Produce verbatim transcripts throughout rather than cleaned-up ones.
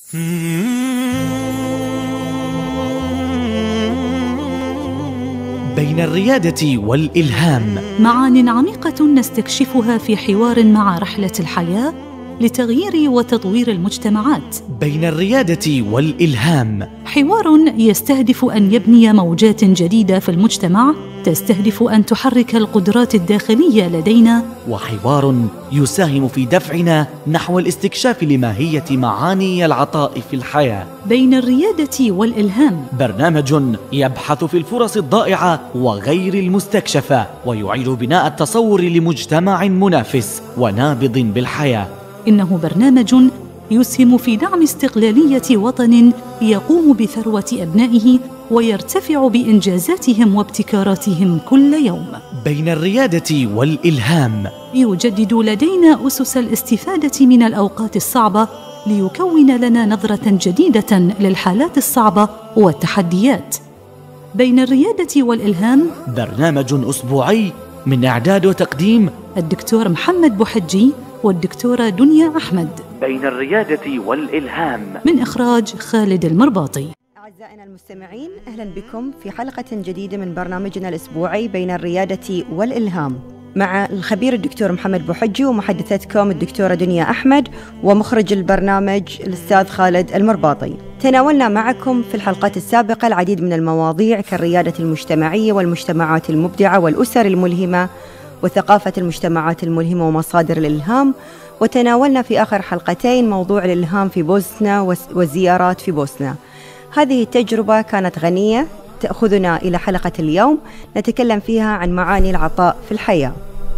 بين الريادة والإلهام، معان عميقة نستكشفها في حوار مع رحلة الحياة لتغيير وتطوير المجتمعات. بين الريادة والإلهام، حوار يستهدف أن يبني موجات جديدة في المجتمع تستهدف أن تحرك القدرات الداخلية لدينا، وحوار يساهم في دفعنا نحو الاستكشاف لماهية معاني العطاء في الحياة. بين الريادة والإلهام، برنامج يبحث في الفرص الضائعة وغير المستكشفة، ويعيد بناء التصور لمجتمع منافس ونابض بالحياة. إنه برنامج يسهم في دعم استقلالية وطن يقوم بثروة أبنائه ويرتفع بإنجازاتهم وابتكاراتهم كل يوم. بين الريادة والإلهام، يجدد لدينا أسس الاستفادة من الأوقات الصعبة ليكون لنا نظرة جديدة للحالات الصعبة والتحديات. بين الريادة والإلهام، برنامج أسبوعي من إعداد وتقديم الدكتور محمد بوحجي والدكتورة دنيا أحمد. بين الريادة والإلهام، من إخراج خالد المرباطي. أعزائنا المستمعين، أهلا بكم في حلقة جديدة من برنامجنا الأسبوعي بين الريادة والإلهام، مع الخبير الدكتور محمد بوحجي ومحدثتكم الدكتورة دنيا أحمد ومخرج البرنامج الأستاذ خالد المرباطي. تناولنا معكم في الحلقات السابقة العديد من المواضيع كالريادة المجتمعية والمجتمعات المبدعة والأسر الملهمة وثقافة المجتمعات الملهمة ومصادر الإلهام، وتناولنا في آخر حلقتين موضوع الإلهام في بوسنا والزيارات في بوسنا. هذه التجربة كانت غنية تأخذنا إلى حلقة اليوم نتكلم فيها عن معاني العطاء في الحياة.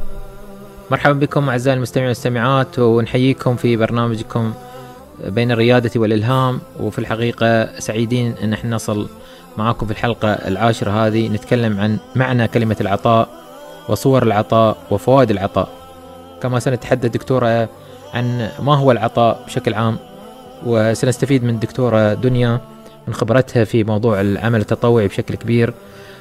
مرحبا بكم أعزائي المستمعين والمستمعات، ونحييكم في برنامجكم بين الريادة والإلهام. وفي الحقيقة سعيدين أن احنا نصل معكم في الحلقة العاشرة هذه نتكلم عن معنى كلمة العطاء وصور العطاء وفوائد العطاء. كما سنتحدث دكتورة عن ما هو العطاء بشكل عام، وسنستفيد من الدكتورة دنيا من خبرتها في موضوع العمل التطوعي بشكل كبير،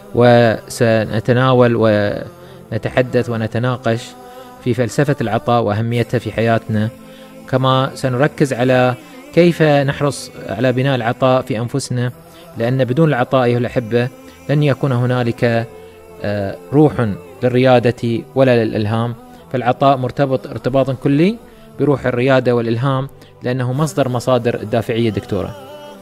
وسنتناول ونتحدث ونتناقش في فلسفة العطاء وأهميتها في حياتنا. كما سنركز على كيف نحرص على بناء العطاء في أنفسنا، لأن بدون العطاء أيها الأحبة لن يكون هنالك روح للريادة ولا للإلهام. فالعطاء مرتبط ارتباطا كلي بروح الريادة والإلهام، لأنه مصدر مصادر الدافعية دكتورة.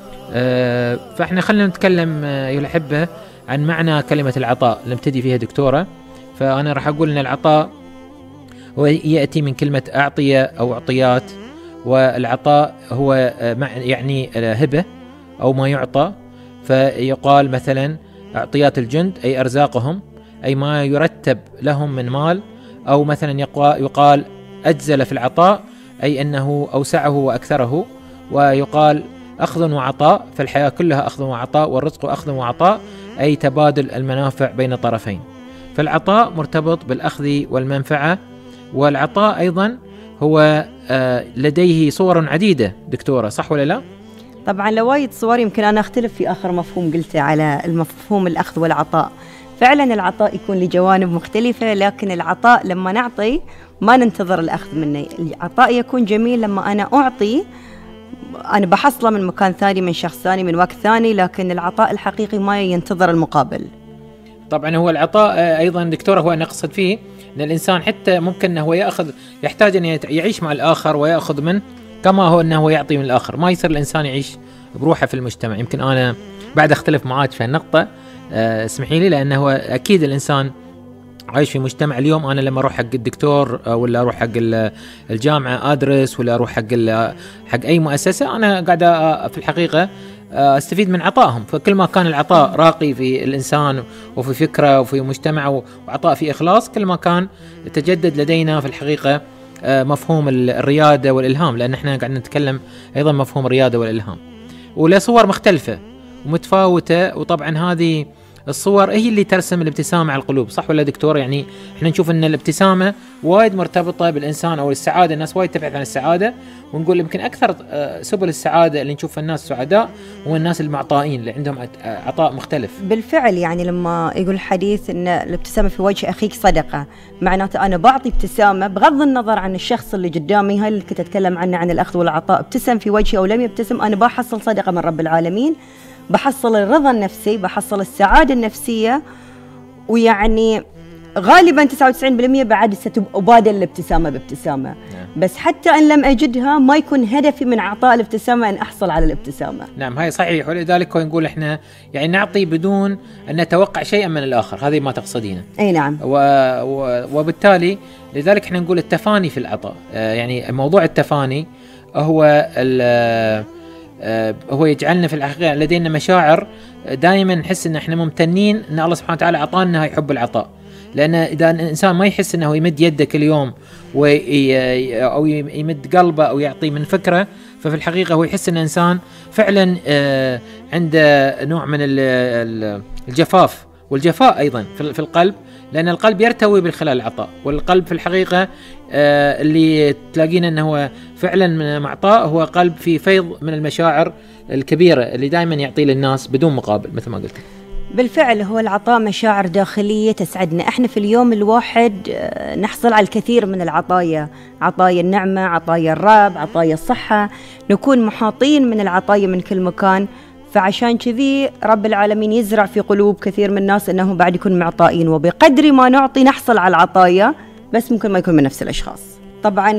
أه فإحنا خلينا نتكلم أيها الأحبة عن معنى كلمة العطاء. نبتدي فيها دكتورة. فأنا راح أقول أن العطاء هو يأتي من كلمة أعطية أو أعطيات، والعطاء هو يعني هبة أو ما يعطى. فيقال مثلا أعطيات الجند أي أرزاقهم، أي ما يرتب لهم من مال، أو مثلا يقال أجزل في العطاء أي أنه أوسعه وأكثره. ويقال أخذ وعطاء، فالحياة كلها أخذ وعطاء، والرزق أخذ وعطاء أي تبادل المنافع بين طرفين. فالعطاء مرتبط بالأخذ والمنفعة. والعطاء أيضا هو لديه صور عديدة دكتورة، صح ولا لا؟ طبعا لوايد صور. يمكن أنا أختلف في آخر مفهوم قلته على المفهوم الأخذ والعطاء. فعلا العطاء يكون لجوانب مختلفة، لكن العطاء لما نعطي ما ننتظر الأخذ مني. العطاء يكون جميل لما أنا أعطي، أنا بحصله من مكان ثاني، من شخص ثاني، من وقت ثاني، لكن العطاء الحقيقي ما ينتظر المقابل. طبعا هو العطاء أيضا دكتورة هو نقصد فيه أن الإنسان حتى ممكن أنه يأخذ، يحتاج أن يعيش مع الآخر ويأخذ منه كما هو أنه يعطي من الآخر. ما يصير الإنسان يعيش بروحه في المجتمع. يمكن أنا بعد أختلف معاك في النقطة، اسمحي لي، لأنه أكيد الإنسان عايش في مجتمع. اليوم أنا لما أروح حق الدكتور ولا أروح حق الجامعة أدرس ولا أروح حق حق أي مؤسسة، أنا قاعدة في الحقيقة أستفيد من عطائهم. فكل ما كان العطاء راقي في الإنسان وفي فكرة وفي مجتمع وعطاء في إخلاص، كل ما كان تجدد لدينا في الحقيقة مفهوم الريادة والإلهام، لأن احنا قاعد نتكلم أيضا مفهوم الريادة والإلهام، وله صور مختلفة ومتفاوتة. وطبعا هذه الصور هي اللي ترسم الابتسامة على القلوب، صح ولا دكتور؟ يعني احنا نشوف ان الابتسامة وايد مرتبطة بالإنسان أو السعادة، الناس وايد تبحث عن السعادة، ونقول يمكن أكثر سبل السعادة اللي نشوف الناس سعداء هو الناس المعطائين اللي عندهم عطاء مختلف. بالفعل يعني لما يقول الحديث ان الابتسامة في وجه أخيك صدقة، معناته أنا بعطي ابتسامة بغض النظر عن الشخص اللي قدامي، هاي اللي كنت أتكلم عنه عن الأخذ والعطاء، ابتسم في وجهي أو لم يبتسم أنا بحصل صدقة من رب العالمين، بحصل الرضا النفسي، بحصل السعادة النفسية، ويعني غالبا تسعة وتسعين بالمئة بعد ستبادل الابتسامة بابتسامة. نعم. بس حتى إن لم أجدها ما يكون هدفي من أعطاء الابتسامة أن أحصل على الابتسامة. نعم هاي صحيح، ولذلك نقول إحنا يعني نعطي بدون أن نتوقع شيئا من الآخر، هذه ما تقصدينه. أي نعم. و... و... وبالتالي لذلك إحنا نقول التفاني في العطاء، آه يعني موضوع التفاني هو ال آه هو يجعلنا في الحقيقة لدينا مشاعر دائما نحس إن إحنا ممتنين إن الله سبحانه وتعالى أعطانا يحب العطاء، لأن إذا الإنسان ما يحس إنه يمد يده كل يوم وي أو يمد قلبه أو يعطي من فكرة، ففي الحقيقة هو يحس إن الإنسان فعلا آه عنده نوع من الجفاف، والجفاء أيضا في القلب، لأن القلب يرتوي بالخلال العطاء، والقلب في الحقيقة آه اللي تلاقينا أنه هو فعلا معطاء هو قلب في فيض من المشاعر الكبيرة اللي دائما يعطي للناس بدون مقابل مثل ما قلت. بالفعل هو العطاء مشاعر داخلية تسعدنا. احنا في اليوم الواحد نحصل على الكثير من العطايا، عطايا النعمة، عطايا الرب، عطايا الصحة، نكون محاطين من العطايا من كل مكان، فعشان كذي رب العالمين يزرع في قلوب كثير من الناس أنهم بعد يكون معطائين، وبقدر ما نعطي نحصل على العطايا، بس ممكن ما يكون من نفس الأشخاص. طبعا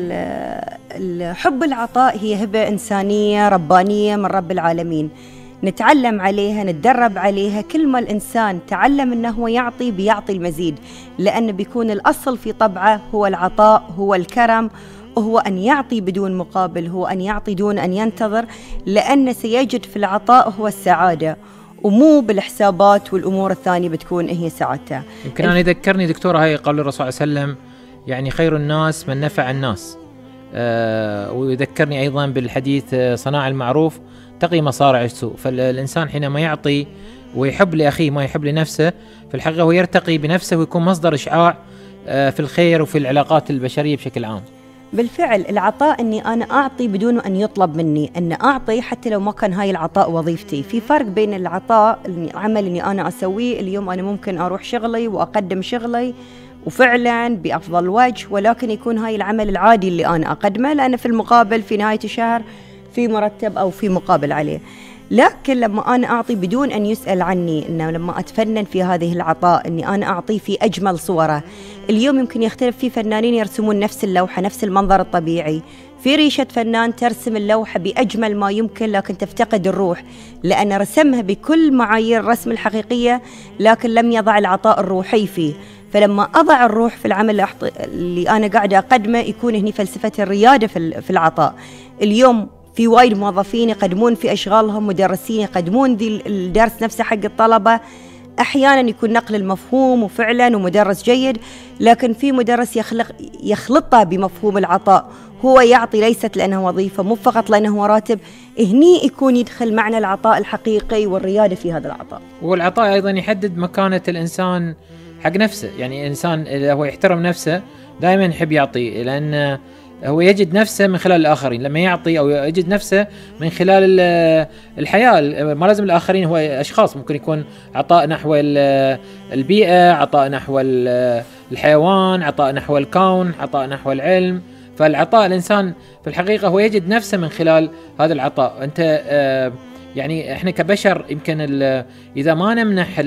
الحب العطاء هي هبة إنسانية ربانية من رب العالمين، نتعلم عليها، نتدرب عليها. كل ما الإنسان تعلم أنه هو يعطي بيعطي المزيد، لأن بيكون الأصل في طبعه هو العطاء، هو الكرم، هو أن يعطي بدون مقابل، هو أن يعطي دون أن ينتظر، لأن سيجد في العطاء هو السعادة، ومو بالحسابات والأمور الثانية بتكون هي سعادته. يمكن أنا يذكرني دكتورة هاي قال الرسول صلى الله عليه وسلم يعني خير الناس من نفع الناس، آه ويذكرني أيضا بالحديث صناع المعروف تقي مصارع السوء. فالإنسان حينما يعطي ويحب لأخيه ما يحب لنفسه، في الحقيقة هو يرتقي بنفسه ويكون مصدر إشعاع آه في الخير وفي العلاقات البشرية بشكل عام. بالفعل العطاء أني أنا أعطي بدون أن يطلب مني، أن أعطي حتى لو ما كان هاي العطاء وظيفتي. في فرق بين العطاء العمل اللي أنا أسويه اليوم، أنا ممكن أروح شغلي وأقدم شغلي وفعلا بأفضل وجه، ولكن يكون هاي العمل العادي اللي أنا أقدمه، لأن في المقابل في نهاية الشهر في مرتب أو في مقابل عليه. لكن لما أنا أعطي بدون أن يسأل عني، إنه لما أتفنن في هذه العطاء أني أنا أعطي في أجمل صوره. اليوم يمكن يختلف، في فنانين يرسمون نفس اللوحة نفس المنظر الطبيعي، في ريشة فنان ترسم اللوحة بأجمل ما يمكن لكن تفتقد الروح، لأن رسمها بكل معايير الرسم الحقيقية لكن لم يضع العطاء الروحي فيه. فلما أضع الروح في العمل اللي أنا قاعدة أقدمه يكون هني فلسفة الريادة في العطاء. اليوم في وايد موظفين يقدمون في أشغالهم، مدرسين يقدمون ذي الدرس نفسه حق الطلبة، أحيانا يكون نقل المفهوم وفعلا ومدرس جيد، لكن في مدرس يخلق يخلطه بمفهوم العطاء، هو يعطي ليست لأنه وظيفة، مو فقط لأنه راتب، هني يكون يدخل معنى العطاء الحقيقي والريادة في هذا العطاء. والعطاء أيضا يحدد مكانة الإنسان حق نفسه، يعني الإنسان إذا هو يحترم نفسه دائما يحب يعطي، لأن هو يجد نفسه من خلال الآخرين لما يعطي، أو يجد نفسه من خلال الحياة. ما لازم الآخرين، هو أشخاص، ممكن يكون عطاء نحو البيئة، عطاء نحو الحيوان، عطاء نحو الكون، عطاء نحو العلم. فالعطاء الإنسان في الحقيقة هو يجد نفسه من خلال هذا العطاء. أنت يعني إحنا كبشر يمكن إذا ما نمنح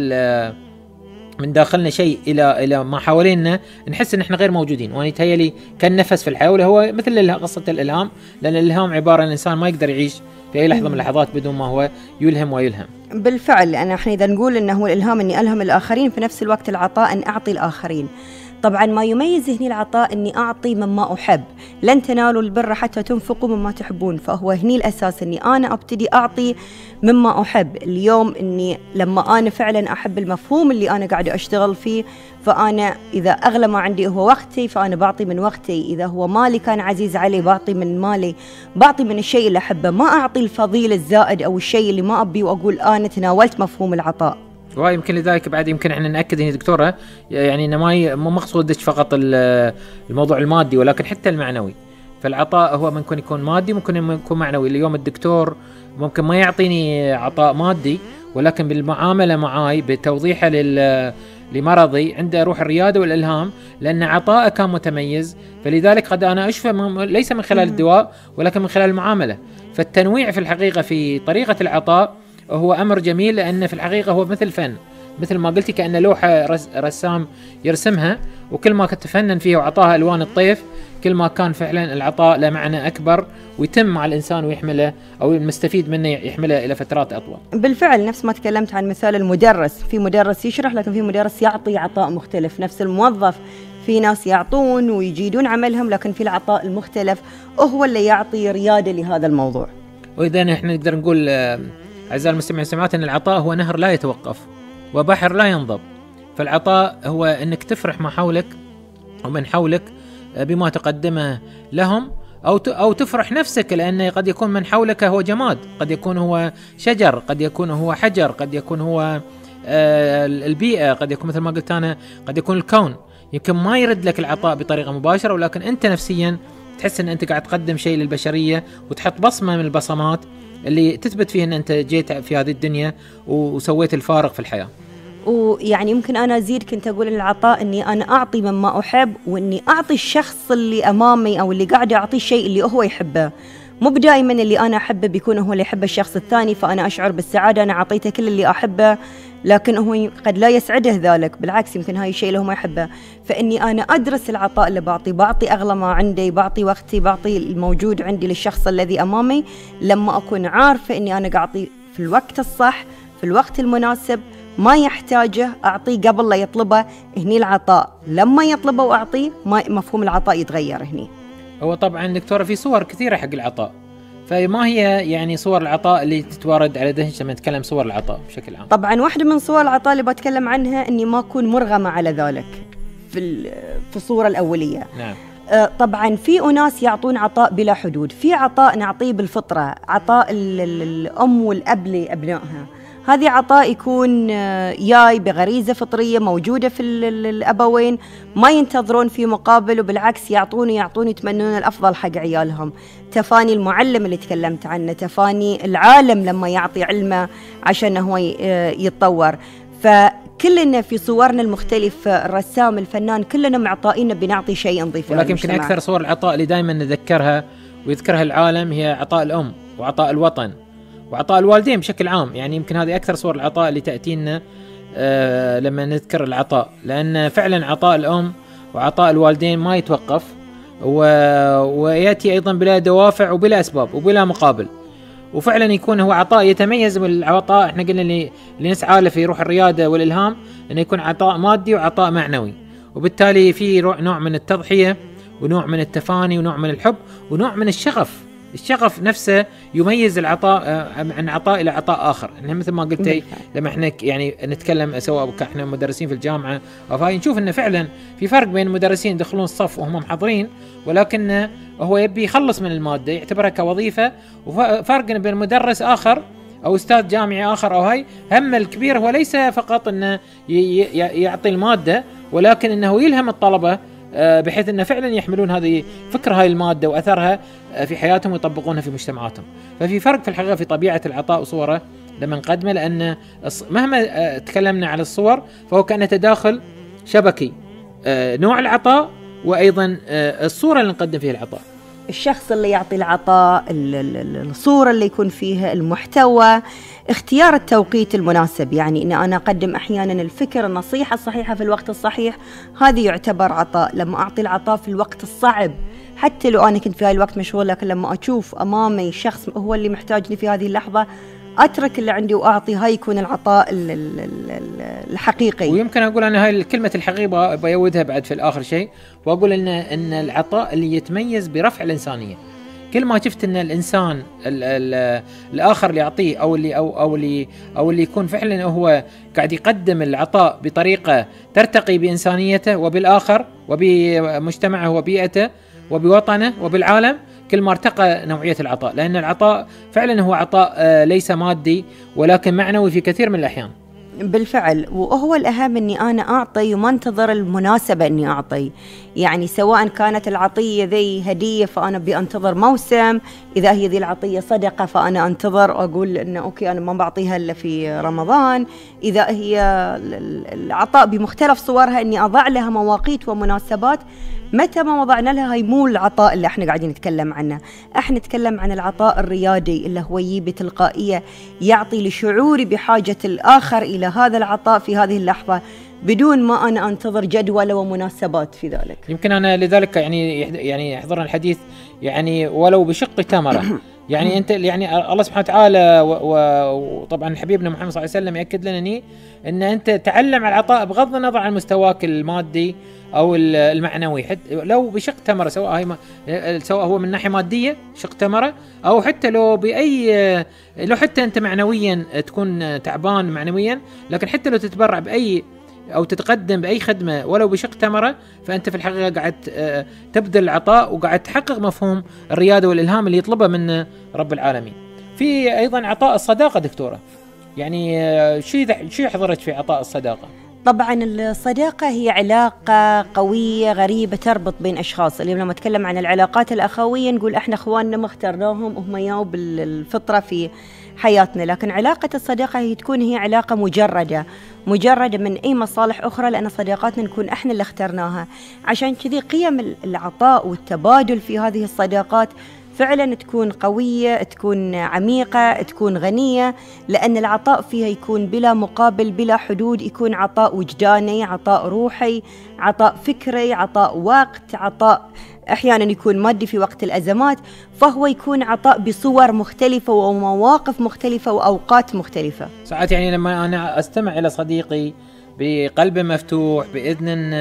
من داخلنا شيء الى الى ما حوالينا نحس ان احنا غير موجودين، وانا يتهيألي كالنفس في الحياه، وهو مثل قصه الالهام، لان الالهام عباره عن الانسان ما يقدر يعيش في اي لحظه من اللحظات بدون ما هو يلهم ويلهم. بالفعل انا احنا اذا نقول انه هو الالهام اني الهم الاخرين، في نفس الوقت العطاء ان اعطي الاخرين. طبعا ما يميز هني العطاء اني اعطي مما احب، لن تنالوا البر حتى تنفقوا مما تحبون، فهو هني الاساس اني انا ابتدي اعطي مما احب. اليوم اني لما انا فعلا احب المفهوم اللي انا قاعده اشتغل فيه، فانا اذا اغلى ما عندي هو وقتي فانا بعطي من وقتي، اذا هو مالي كان عزيز علي بعطي من مالي، بعطي من الشيء اللي احبه، ما اعطي الفضيل الزائد او الشيء اللي ما ابي واقول انا تناولت مفهوم العطاء. ويمكن لذلك بعد يمكن احنا ناكد هنا دكتوره يعني انه ما مو مقصودش فقط الموضوع المادي ولكن حتى المعنوي. فالعطاء هو ممكن يكون مادي ممكن يكون معنوي. اليوم الدكتور ممكن ما يعطيني عطاء مادي ولكن بالمعامله معاي بتوضيحه لل لمرضي عنده روح الرياده والالهام لان عطاءه كان متميز. فلذلك قد انا اشفى ليس من خلال الدواء ولكن من خلال المعامله. فالتنويع في الحقيقه في طريقه العطاء هو امر جميل لان في الحقيقه هو مثل فن، مثل ما قلتي كأن لوحه رسام يرسمها وكل ما تفنن فيها وعطاها الوان الطيف كل ما كان فعلا العطاء له معنى اكبر ويتم مع الانسان ويحمله او المستفيد منه يحمله الى فترات اطول. بالفعل نفس ما تكلمت عن مثال المدرس، في مدرس يشرح لكن في مدرس يعطي عطاء مختلف. نفس الموظف، في ناس يعطون ويجيدون عملهم لكن في العطاء المختلف هو اللي يعطي رياده لهذا الموضوع. واذا احنا نقدر نقول اعزائي المستمعين والمستمعات ان العطاء هو نهر لا يتوقف وبحر لا ينضب. فالعطاء هو انك تفرح ما حولك ومن حولك بما تقدمه لهم او او تفرح نفسك لان قد يكون من حولك هو جماد، قد يكون هو شجر، قد يكون هو حجر، قد يكون هو البيئه، قد يكون مثل ما قلت انا قد يكون الكون. يمكن ما يرد لك العطاء بطريقه مباشره ولكن انت نفسيا تحس ان انت قاعد تقدم شيء للبشريه وتحط بصمه من البصمات اللي تثبت فيه ان انت جيت في هذه الدنيا وسويت الفارق في الحياه. ويعني يمكن انا ازيد كنت اقول العطاء اني انا اعطي مما احب واني اعطي الشخص اللي امامي او اللي قاعد اعطيه الشيء اللي هو يحبه. مو دائما اللي انا احبه بيكون هو اللي يحبه الشخص الثاني فانا اشعر بالسعاده انا اعطيته كل اللي احبه لكن هو قد لا يسعده ذلك، بالعكس يمكن هاي الشيء اللي هو ما يحبه. فاني انا ادرس العطاء اللي بعطي، بعطي اغلى ما عندي، بعطي وقتي، بعطي الموجود عندي للشخص الذي امامي لما اكون عارفه اني انا قاعد اعطي في الوقت الصح في الوقت المناسب ما يحتاجه أعطيه قبل لا يطلبه. هني العطاء لما يطلبه وأعطيه ما مفهوم العطاء يتغير. هني هو طبعا دكتورة في صور كثيرة حق العطاء، فما هي يعني صور العطاء اللي تتوارد على ذهنك لما نتكلم صور العطاء بشكل عام؟ طبعا واحدة من صور العطاء اللي بتكلم عنها إني ما أكون مرغمة على ذلك في في الصورة الأولية. نعم. طبعا في أناس يعطون عطاء بلا حدود، في عطاء نعطيه بالفطرة، عطاء الأم والأب لأبنائها. هذه عطاء يكون جاي بغريزة فطرية موجودة في الأبوين ما ينتظرون في مقابل وبالعكس يعطون يعطون يتمنون الأفضل حق عيالهم. تفاني المعلم اللي تكلمت عنه، تفاني العالم لما يعطي علمه عشان هو يتطور. فكلنا في صورنا المختلفة، الرسام الفنان كلنا معطائنا بنعطي شيء نضيفه. ولكن يمكن أكثر صور العطاء اللي دائما نذكرها ويذكرها العالم هي عطاء الأم وعطاء الوطن وعطاء الوالدين بشكل عام. يعني يمكن هذه أكثر صور العطاء اللي تأتينا آه لما نذكر العطاء، لأن فعلا عطاء الأم وعطاء الوالدين ما يتوقف و... ويأتي أيضا بلا دوافع وبلا أسباب وبلا مقابل. وفعلا يكون هو عطاء يتميز بالعطاء احنا قلنا اللي, اللي نسعى له في روح الريادة والإلهام أنه يكون عطاء مادي وعطاء معنوي، وبالتالي في نوع من التضحية ونوع من التفاني ونوع من الحب ونوع من الشغف. الشغف نفسه يميز العطاء عن عطاء إلى عطاء آخر. يعني مثل ما قلتي لما احنا يعني نتكلم سواء احنا مدرسين في الجامعة أو فهاي نشوف إنه فعلا في فرق بين المدرسين يدخلون الصف وهم محضرين ولكن هو يبي يخلص من المادة يعتبرها كوظيفة، وفرق بين مدرس آخر أو أستاذ جامعي آخر أو هاي هم الكبير هو ليس فقط إنه يعطي المادة ولكن إنه يلهم الطلبة بحيث أنه فعلا يحملون هذه فكرة هاي المادة وأثرها في حياتهم ويطبقونها في مجتمعاتهم. ففي فرق في الحقيقة في طبيعة العطاء وصوره لما نقدمه، لأن مهما تكلمنا على الصور فهو كأنه تداخل شبكي، نوع العطاء وأيضا الصورة اللي نقدم فيها العطاء، الشخص اللي يعطي العطاء، الصورة اللي يكون فيها، المحتوى، اختيار التوقيت المناسب. يعني إن أنا أقدم أحيانا الفكرة النصيحة الصحيحة في الوقت الصحيح، هذه يعتبر عطاء. لما أعطي العطاء في الوقت الصعب حتى لو أنا كنت في هاي الوقت مشغول، لكن لما أشوف أمامي شخص هو اللي محتاجني في هذه اللحظة أترك اللي عندي وأعطي، هاي يكون العطاء الحقيقي. ويمكن أقول أنا هاي الكلمة الحقيقة بيودها بعد في الآخر شيء، وأقول إن إن العطاء اللي يتميز برفع الإنسانية. كل ما شفت إن الإنسان ال ال الآخر اللي يعطيه أو اللي أو أو اللي أو اللي يكون فعلا هو قاعد يقدم العطاء بطريقة ترتقي بإنسانيته وبالآخر وبمجتمعه وبيئته وبوطنه وبالعالم، كل ما ارتقى نوعية العطاء. لأن العطاء فعلا هو عطاء ليس مادي ولكن معنوي في كثير من الأحيان. بالفعل، وهو الأهم أني أنا أعطي وما انتظر المناسبة أني أعطي. يعني سواء كانت العطية ذي هدية فأنا بأنتظر موسم، إذا هي ذي العطية صدقة فأنا أنتظر أقول أنه أوكي أنا ما بعطيها إلا في رمضان. إذا هي العطاء بمختلف صورها أني أضع لها مواقيت ومناسبات. متى ما وضعنا لها هي مو العطاء اللي احنا قاعدين نتكلم عنه، احنا نتكلم عن العطاء الريادي اللي هو يجي بتلقائية، يعطي لشعوري بحاجة الآخر إلى هذا العطاء في هذه اللحظة بدون ما أنا أنتظر جدول ومناسبات في ذلك. يمكن أنا لذلك يعني يعني يحضرنا الحديث يعني ولو بشق تمرة. يعني أنت يعني الله سبحانه وتعالى وطبعا حبيبنا محمد صلى الله عليه وسلم يأكد لنا ني أن أنت تعلم على العطاء بغض النظر عن مستواك المادي أو المعنوي، حتى لو بشق تمرة، سواء هي سواء هو من ناحية مادية شق تمرة، أو حتى لو بأي لو حتى أنت معنويا تكون تعبان معنويا، لكن حتى لو تتبرع بأي أو تتقدم بأي خدمة ولو بشق تمرة، فأنت في الحقيقة قاعد تبذل العطاء وقاعد تحقق مفهوم الريادة والإلهام اللي يطلبه من رب العالمين. في أيضا عطاء الصداقة دكتورة، يعني شو شو حضرت في عطاء الصداقة؟ طبعا الصداقة هي علاقة قوية غريبة تربط بين أشخاص. اللي لما نتكلم عن العلاقات الأخوية نقول إحنا أخواننا ما اخترناهم، هم ياو بالفطرة في حياتنا. لكن علاقة الصداقة هي تكون هي علاقة مجردة مجردة من أي مصالح أخرى، لأن صداقاتنا نكون إحنا اللي اخترناها. عشان كذي قيم العطاء والتبادل في هذه الصداقات فعلا تكون قوية، تكون عميقة، تكون غنية، لأن العطاء فيها يكون بلا مقابل بلا حدود. يكون عطاء وجداني، عطاء روحي، عطاء فكري، عطاء وقت، عطاء أحيانا يكون مادي في وقت الأزمات. فهو يكون عطاء بصور مختلفة ومواقف مختلفة وأوقات مختلفة. ساعات يعني لما أنا أستمع إلى صديقي بقلب مفتوح، بإذن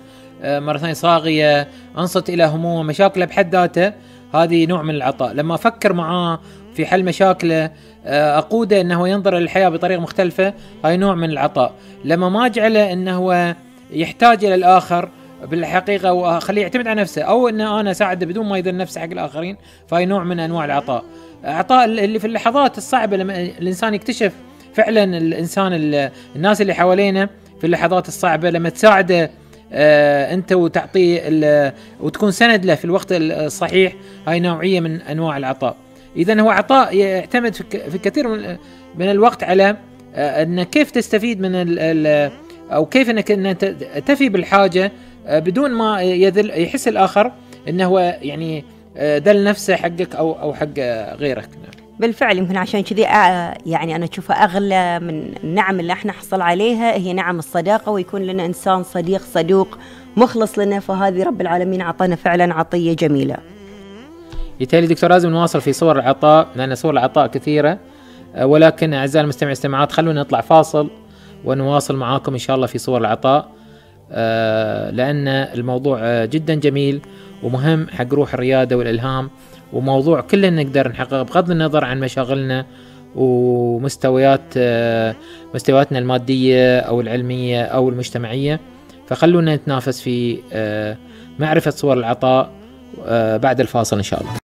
مرة ثانية صاغية، أنصت إلى همومه مشاكله بحد ذاته، هذه نوع من العطاء. لما أفكر معاه في حل مشاكله، أقوده أنه ينظر للحياة بطريقة مختلفة، هاي نوع من العطاء. لما ما أجعله أنه يحتاج إلى الآخر بالحقيقة وخليه يعتمد على نفسه، أو أن أنا أساعده بدون ما يذل نفسه حق الآخرين، فهي نوع من أنواع العطاء. عطاء اللي في اللحظات الصعبة، لما الإنسان يكتشف فعلا الإنسان الناس اللي حوالينا في اللحظات الصعبة، لما تساعده آه أنت وتعطيه وتكون سند له في الوقت الصحيح، هاي نوعية من أنواع العطاء. إذن هو عطاء يعتمد في كثير من الوقت على آه أن كيف تستفيد من ال ال أو كيف أنك أنت تفي بالحاجة آه بدون ما يذل يحس الآخر أنه هو يعني آه دل نفسه حقك أو أو حق غيرك. بالفعل يمكن عشان كذي يعني أنا أشوفها أغلى من النعم اللي احنا حصل عليها هي نعم الصداقة، ويكون لنا إنسان صديق صدوق مخلص لنا، فهذه رب العالمين عطانا فعلا عطية جميلة. يتهيألي دكتور لازم نواصل في صور العطاء، لأن صور العطاء كثيرة، ولكن أعزائي المستمعين والمستمعات خلونا نطلع فاصل ونواصل معاكم إن شاء الله في صور العطاء، لأن الموضوع جدا جميل ومهم حق روح الريادة والإلهام، وموضوع كلنا نقدر نحققه بغض النظر عن مشاغلنا ومستويات مستوياتنا المادية أو العلمية أو المجتمعية. فخلونا نتنافس في معرفة صور العطاء بعد الفاصل إن شاء الله.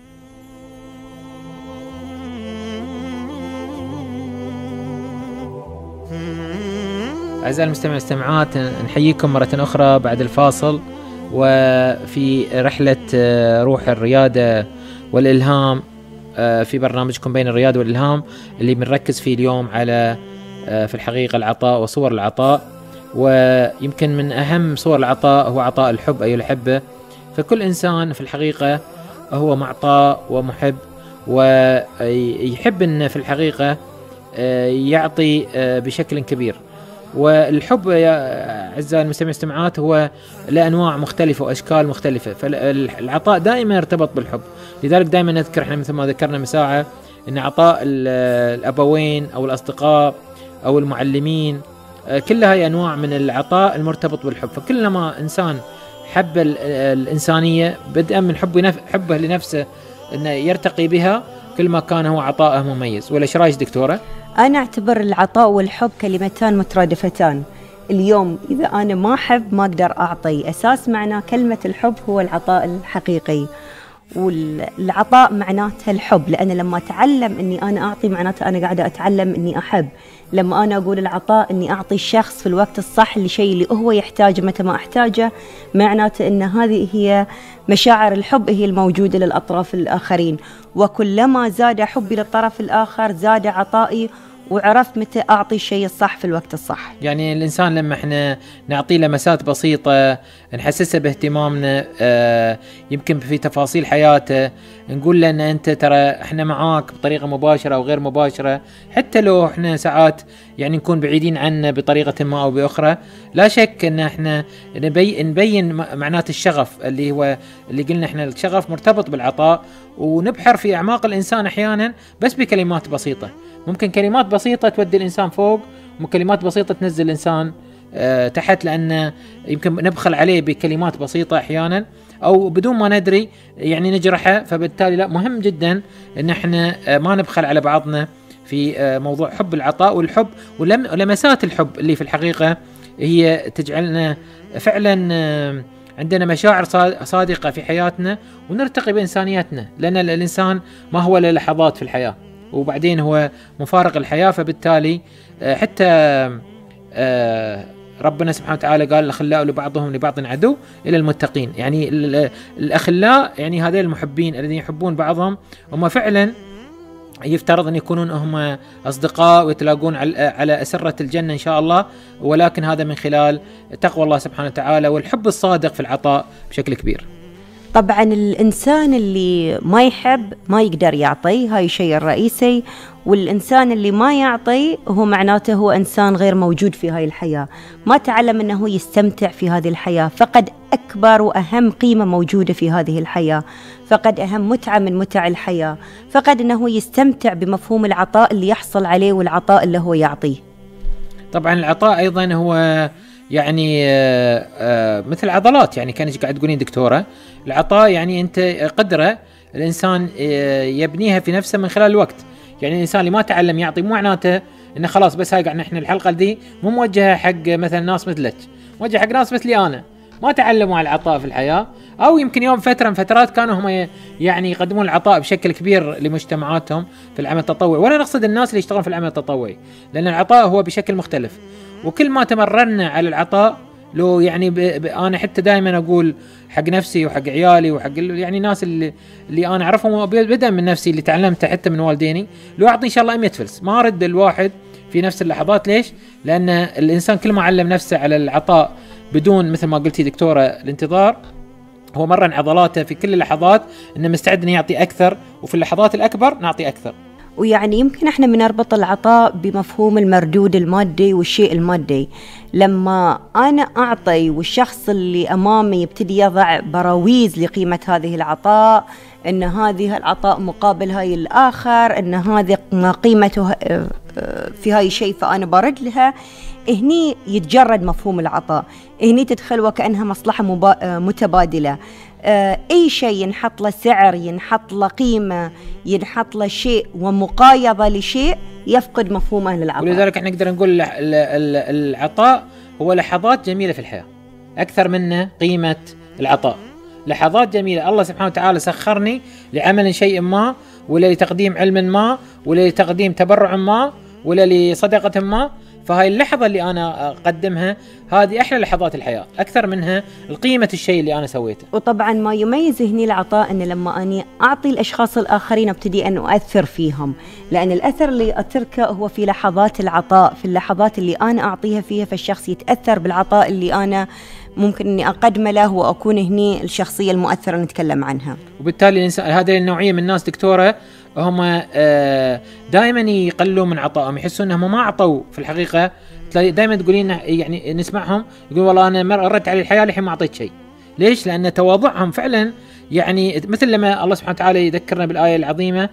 أعزائي المستمعين والمستمعات، نحييكم مرة أخرى بعد الفاصل، وفي رحلة روح الريادة والإلهام في برنامجكم بين الريادة والإلهام، اللي بنركز فيه اليوم على في الحقيقة العطاء وصور العطاء. ويمكن من أهم صور العطاء هو عطاء الحب أيها الأحبة. فكل إنسان في الحقيقة هو معطاء ومحب، ويحب أن في الحقيقة يعطي بشكل كبير. والحب يا أعزائي المستمعين والمستمعات هو لأنواع مختلفة وأشكال مختلفة، فالعطاء دائما يرتبط بالحب. لذلك دائما نذكر احنا مثل ما ذكرنا من ساعة أن عطاء الأبوين أو الأصدقاء أو المعلمين كلها هي أنواع من العطاء المرتبط بالحب. فكلما إنسان حب الإنسانية بدءا من حبه حبه لنفسه أنه يرتقي بها، كل ما كان هو عطاءه مميز. ولا ايش رايك دكتورة؟ أنا أعتبر العطاء والحب كلمتان مترادفتان. اليوم إذا أنا ما أحب ما أقدر أعطي. أساس معنى كلمة الحب هو العطاء الحقيقي. والعطاء معناته الحب، لأن لما أتعلم أني أنا أعطي معناته أنا قاعدة أتعلم أني أحب. لما أنا أقول العطاء أني أعطي الشخص في الوقت الصح لشيء اللي هو يحتاجه متى ما أحتاجه، معناته أن هذه هي مشاعر الحب هي الموجودة للأطراف الآخرين. وكلما زاد حبي للطرف الآخر زاد عطائي، وعرفت متى أعطي الشيء الصح في الوقت الصح. يعني الإنسان لما احنا نعطيه لمسات بسيطة نحسسه باهتمامنا، آه يمكن في تفاصيل حياته نقول له أن أنت ترى احنا معاك بطريقة مباشرة أو غير مباشرة، حتى لو احنا ساعات يعني نكون بعيدين عنه بطريقة ما أو بأخرى، لا شك أن احنا نبي نبين معنات الشغف اللي هو اللي قلنا احنا الشغف مرتبط بالعطاء، ونبحر في أعماق الإنسان أحيانا بس بكلمات بسيطة. ممكن كلمات بسيطة تودي الإنسان فوق، وكلمات بسيطة تنزل الإنسان أه تحت، لأن يمكن نبخل عليه بكلمات بسيطة أحيانا أو بدون ما ندري يعني نجرحه. فبالتالي لا، مهم جدا أن احنا ما نبخل على بعضنا في أه موضوع حب العطاء والحب ولمسات الحب اللي في الحقيقة هي تجعلنا فعلا أه عندنا مشاعر صادقة في حياتنا ونرتقي بإنسانيتنا، لأن الإنسان ما هو للحظات في الحياة وبعدين هو مفارق الحياة. فبالتالي حتى ربنا سبحانه وتعالى قال الأخلاء لبعضهم لبعض عدو إلى المتقين، يعني الأخلاء يعني هذين المحبين الذين يحبون بعضهم هم فعلا يفترض أن يكونون هم أصدقاء ويتلاقون على أسرة الجنة إن شاء الله، ولكن هذا من خلال تقوى الله سبحانه وتعالى والحب الصادق في العطاء بشكل كبير. طبعا الإنسان اللي ما يحب ما يقدر يعطي، هاي الشيء الرئيسي. والإنسان اللي ما يعطي هو معناته هو إنسان غير موجود في هاي الحياة، ما تعلم أنه يستمتع في هذه الحياة، فقد أكبر وأهم قيمة موجودة في هذه الحياة، فقد أهم متعة من متع الحياة، فقد أنه يستمتع بمفهوم العطاء اللي يحصل عليه والعطاء اللي هو يعطيه. طبعا العطاء أيضا هو يعني آآ آآ مثل عضلات، يعني كانت قاعد تقولين دكتورة العطاء يعني أنت قدرة الإنسان يبنيها في نفسه من خلال الوقت. يعني الإنسان اللي ما تعلم يعطي مو معناته إنه خلاص بس هاي قاعد نحن الحلقة دي مو موجهة حق مثلا ناس مثلك، موجهة حق ناس مثلي أنا ما تعلموا على العطاء في الحياة، أو يمكن يوم فترة من فترات كانوا هم يعني يقدمون العطاء بشكل كبير لمجتمعاتهم في العمل التطوعي. ولا نقصد الناس اللي يشتغلون في العمل التطوعي، لأن العطاء هو بشكل مختلف، وكل ما تمرنا على العطاء لو يعني ب... ب... أنا حتى دائما أقول حق نفسي وحق عيالي وحق يعني الناس اللي اللي أنا أعرفهم بدأ من نفسي اللي تعلمته حتى من والديني، لو أعطي إن شاء الله مية فلس ما أرد الواحد في نفس اللحظات. ليش؟ لأن الإنسان كل ما علم نفسه على العطاء بدون مثل ما قلتي دكتورة الانتظار، هو مرن عضلاته في كل اللحظات إنه مستعد إنه يعطي أكثر، وفي اللحظات الأكبر نعطي أكثر. ويعني يمكن احنا بنربط العطاء بمفهوم المردود المادي والشيء المادي. لما أنا أعطي والشخص اللي أمامي يبتدي يضع براويز لقيمة هذه العطاء، أن هذه العطاء مقابل هاي الآخر، أن هذه ما قيمته في هاي الشيء فأنا برد لها، هني يتجرد مفهوم العطاء، هني تدخل وكأنها مصلحة متبادلة. أي شيء ينحط له سعر، ينحط له قيمة، ينحط له شيء ومقايضة لشيء يفقد مفهومه للعطاء. ولذلك احنا نقدر نقول العطاء هو لحظات جميلة في الحياة أكثر من قيمة العطاء. لحظات جميلة، الله سبحانه وتعالى سخرني لعمل شيء ما، ولا لتقديم علم ما، ولا لتقديم تبرع ما، ولا لصدقة ما، فهاي اللحظة اللي أنا أقدمها هذه أحلى لحظات الحياة أكثر منها القيمة الشيء اللي أنا سويته. وطبعا ما يميز هني العطاء أن لما أني أعطي الأشخاص الآخرين أبتدي أن أؤثر فيهم، لأن الأثر اللي أتركه هو في لحظات العطاء، في اللحظات اللي أنا أعطيها فيها، فالشخص يتأثر بالعطاء اللي أنا ممكن أني أقدمه له وأكون هني الشخصية المؤثرة نتكلم عنها. وبالتالي الإنسان هذه النوعية من الناس دكتورة هم دائما يقلوا من عطائهم، يحسون أنهم ما أعطوا في الحقيقة. دائما تقولين يعني نسمعهم يقول والله أنا مرت علي الحياة لحين ما أعطيت شيء. ليش؟ لأن تواضعهم فعلا يعني مثل لما الله سبحانه وتعالى يذكرنا بالآية العظيمة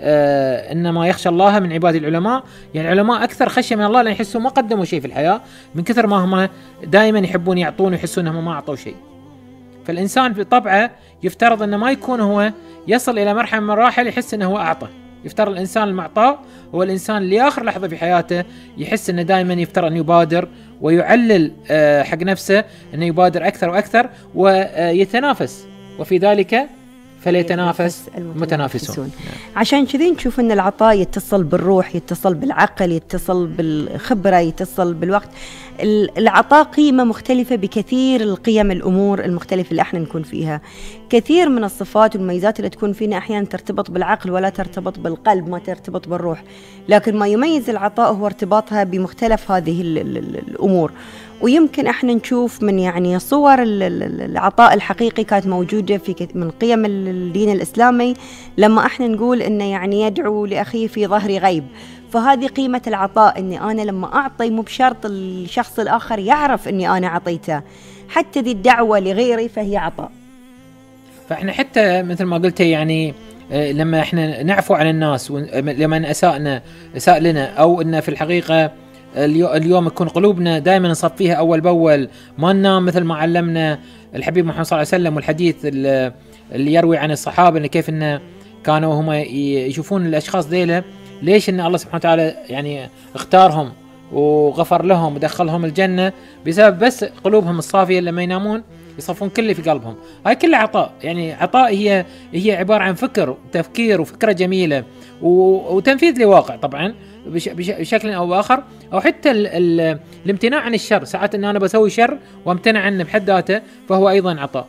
آه إنما يخشى الله من عباد العلماء، يعني العلماء أكثر خشية من الله لأن يحسوا ما قدموا شيء في الحياة من كثر ما هم دائما يحبون يعطون ويحسون أنهم ما أعطوا شيء. فالإنسان بطبعه يفترض أنه ما يكون هو يصل إلى مرحلة من المراحل يحس أنه هو أعطى. يفترض الإنسان المعطاء هو الإنسان اللي آخر لحظة في حياته يحس أنه دائما يفترض أن يبادر ويعلل حق نفسه أنه يبادر أكثر وأكثر ويتنافس، وفي ذلك فليتنافس المتنافسون. عشان كذي نشوف أن العطاء يتصل بالروح، يتصل بالعقل، يتصل بالخبرة، يتصل بالوقت. العطاء قيمة مختلفة بكثير القيم الأمور المختلفة اللي احنا نكون فيها. كثير من الصفات والميزات اللي تكون فينا أحيانا ترتبط بالعقل ولا ترتبط بالقلب، ما ترتبط بالروح، لكن ما يميز العطاء هو ارتباطها بمختلف هذه الأمور. ويمكن احنا نشوف من يعني صور العطاء الحقيقي كانت موجودة في من قيم الدين الإسلامي، لما احنا نقول إنه يعني يدعو لأخيه في ظهر غيب. فهذه قيمة العطاء، إني أنا لما أعطي مو بشرط الشخص الآخر يعرف إني أنا عطيته، حتى ذي الدعوة لغيري فهي عطاء. فإحنا حتى مثل ما قلت يعني لما إحنا نعفو عن الناس لما أساءنا أساء لنا، أو إن في الحقيقة اليوم يكون قلوبنا دائما نصفيها أول بأول، ما ننام مثل ما علمنا الحبيب محمد صلى الله عليه وسلم، والحديث اللي يروي عن الصحابة إن كيف إن كانوا هم يشوفون الأشخاص ذيلا ليش إن الله سبحانه وتعالى يعني اختارهم وغفر لهم ودخلهم الجنة بسبب بس قلوبهم الصافية، لما ينامون يصفون كل اللي في قلبهم. هاي كلها عطاء. يعني عطاء هي هي عبارة عن فكر وتفكير وفكرة جميلة وتنفيذ لواقع طبعا بشكل أو بآخر، أو حتى ال ال الامتناع عن الشر. ساعات إن أنا بسوي شر وامتنع عنه بحد ذاته فهو أيضا عطاء.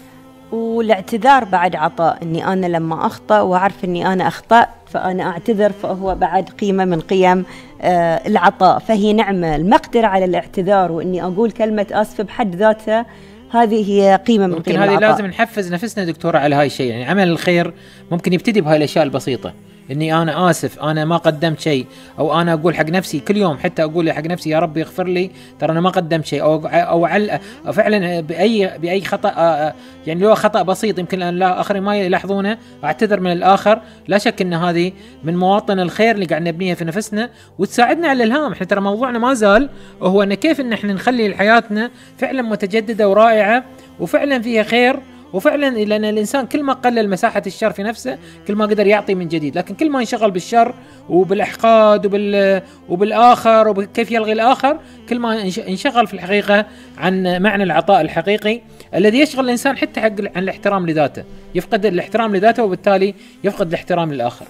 والاعتذار بعد عطاء، إني أنا لما أخطأ وأعرف إني أنا أخطأت فأنا أعتذر، فهو بعد قيمة من قيم آه العطاء. فهي نعمة المقدرة على الاعتذار، وإني أقول كلمة آسف بحد ذاتها هذه هي قيمة من قيم العطاء. هذه لازم نحفز نفسنا دكتورة على هاي الشيء. يعني عمل الخير ممكن يبتدي بهاي الأشياء البسيطة، إني أنا آسف، أنا ما قدمت شيء، أو أنا أقول حق نفسي كل يوم، حتى أقول حق نفسي يا رب يغفر لي ترى أنا ما قدمت شيء، أو أو علق فعلا بأي بأي خطأ، يعني لو خطأ بسيط يمكن أن الآخرين ما يلاحظونه، أعتذر من الآخر. لا شك أن هذه من مواطن الخير اللي قاعد نبنيها في نفسنا وتساعدنا على الإلهام. إحنا ترى موضوعنا ما زال وهو أن كيف إن إحنا نخلي حياتنا فعلا متجددة ورائعة وفعلا فيها خير، وفعلا لأن الإنسان كل ما قلل مساحة الشر في نفسه كل ما قدر يعطي من جديد. لكن كل ما انشغل بالشر وبالإحقاد وبال وبالآخر وكيف يلغي الآخر، كل ما انشغل في الحقيقة عن معنى العطاء الحقيقي الذي يشغل الإنسان حتى حق عن الاحترام لذاته، يفقد الاحترام لذاته وبالتالي يفقد الاحترام للآخر.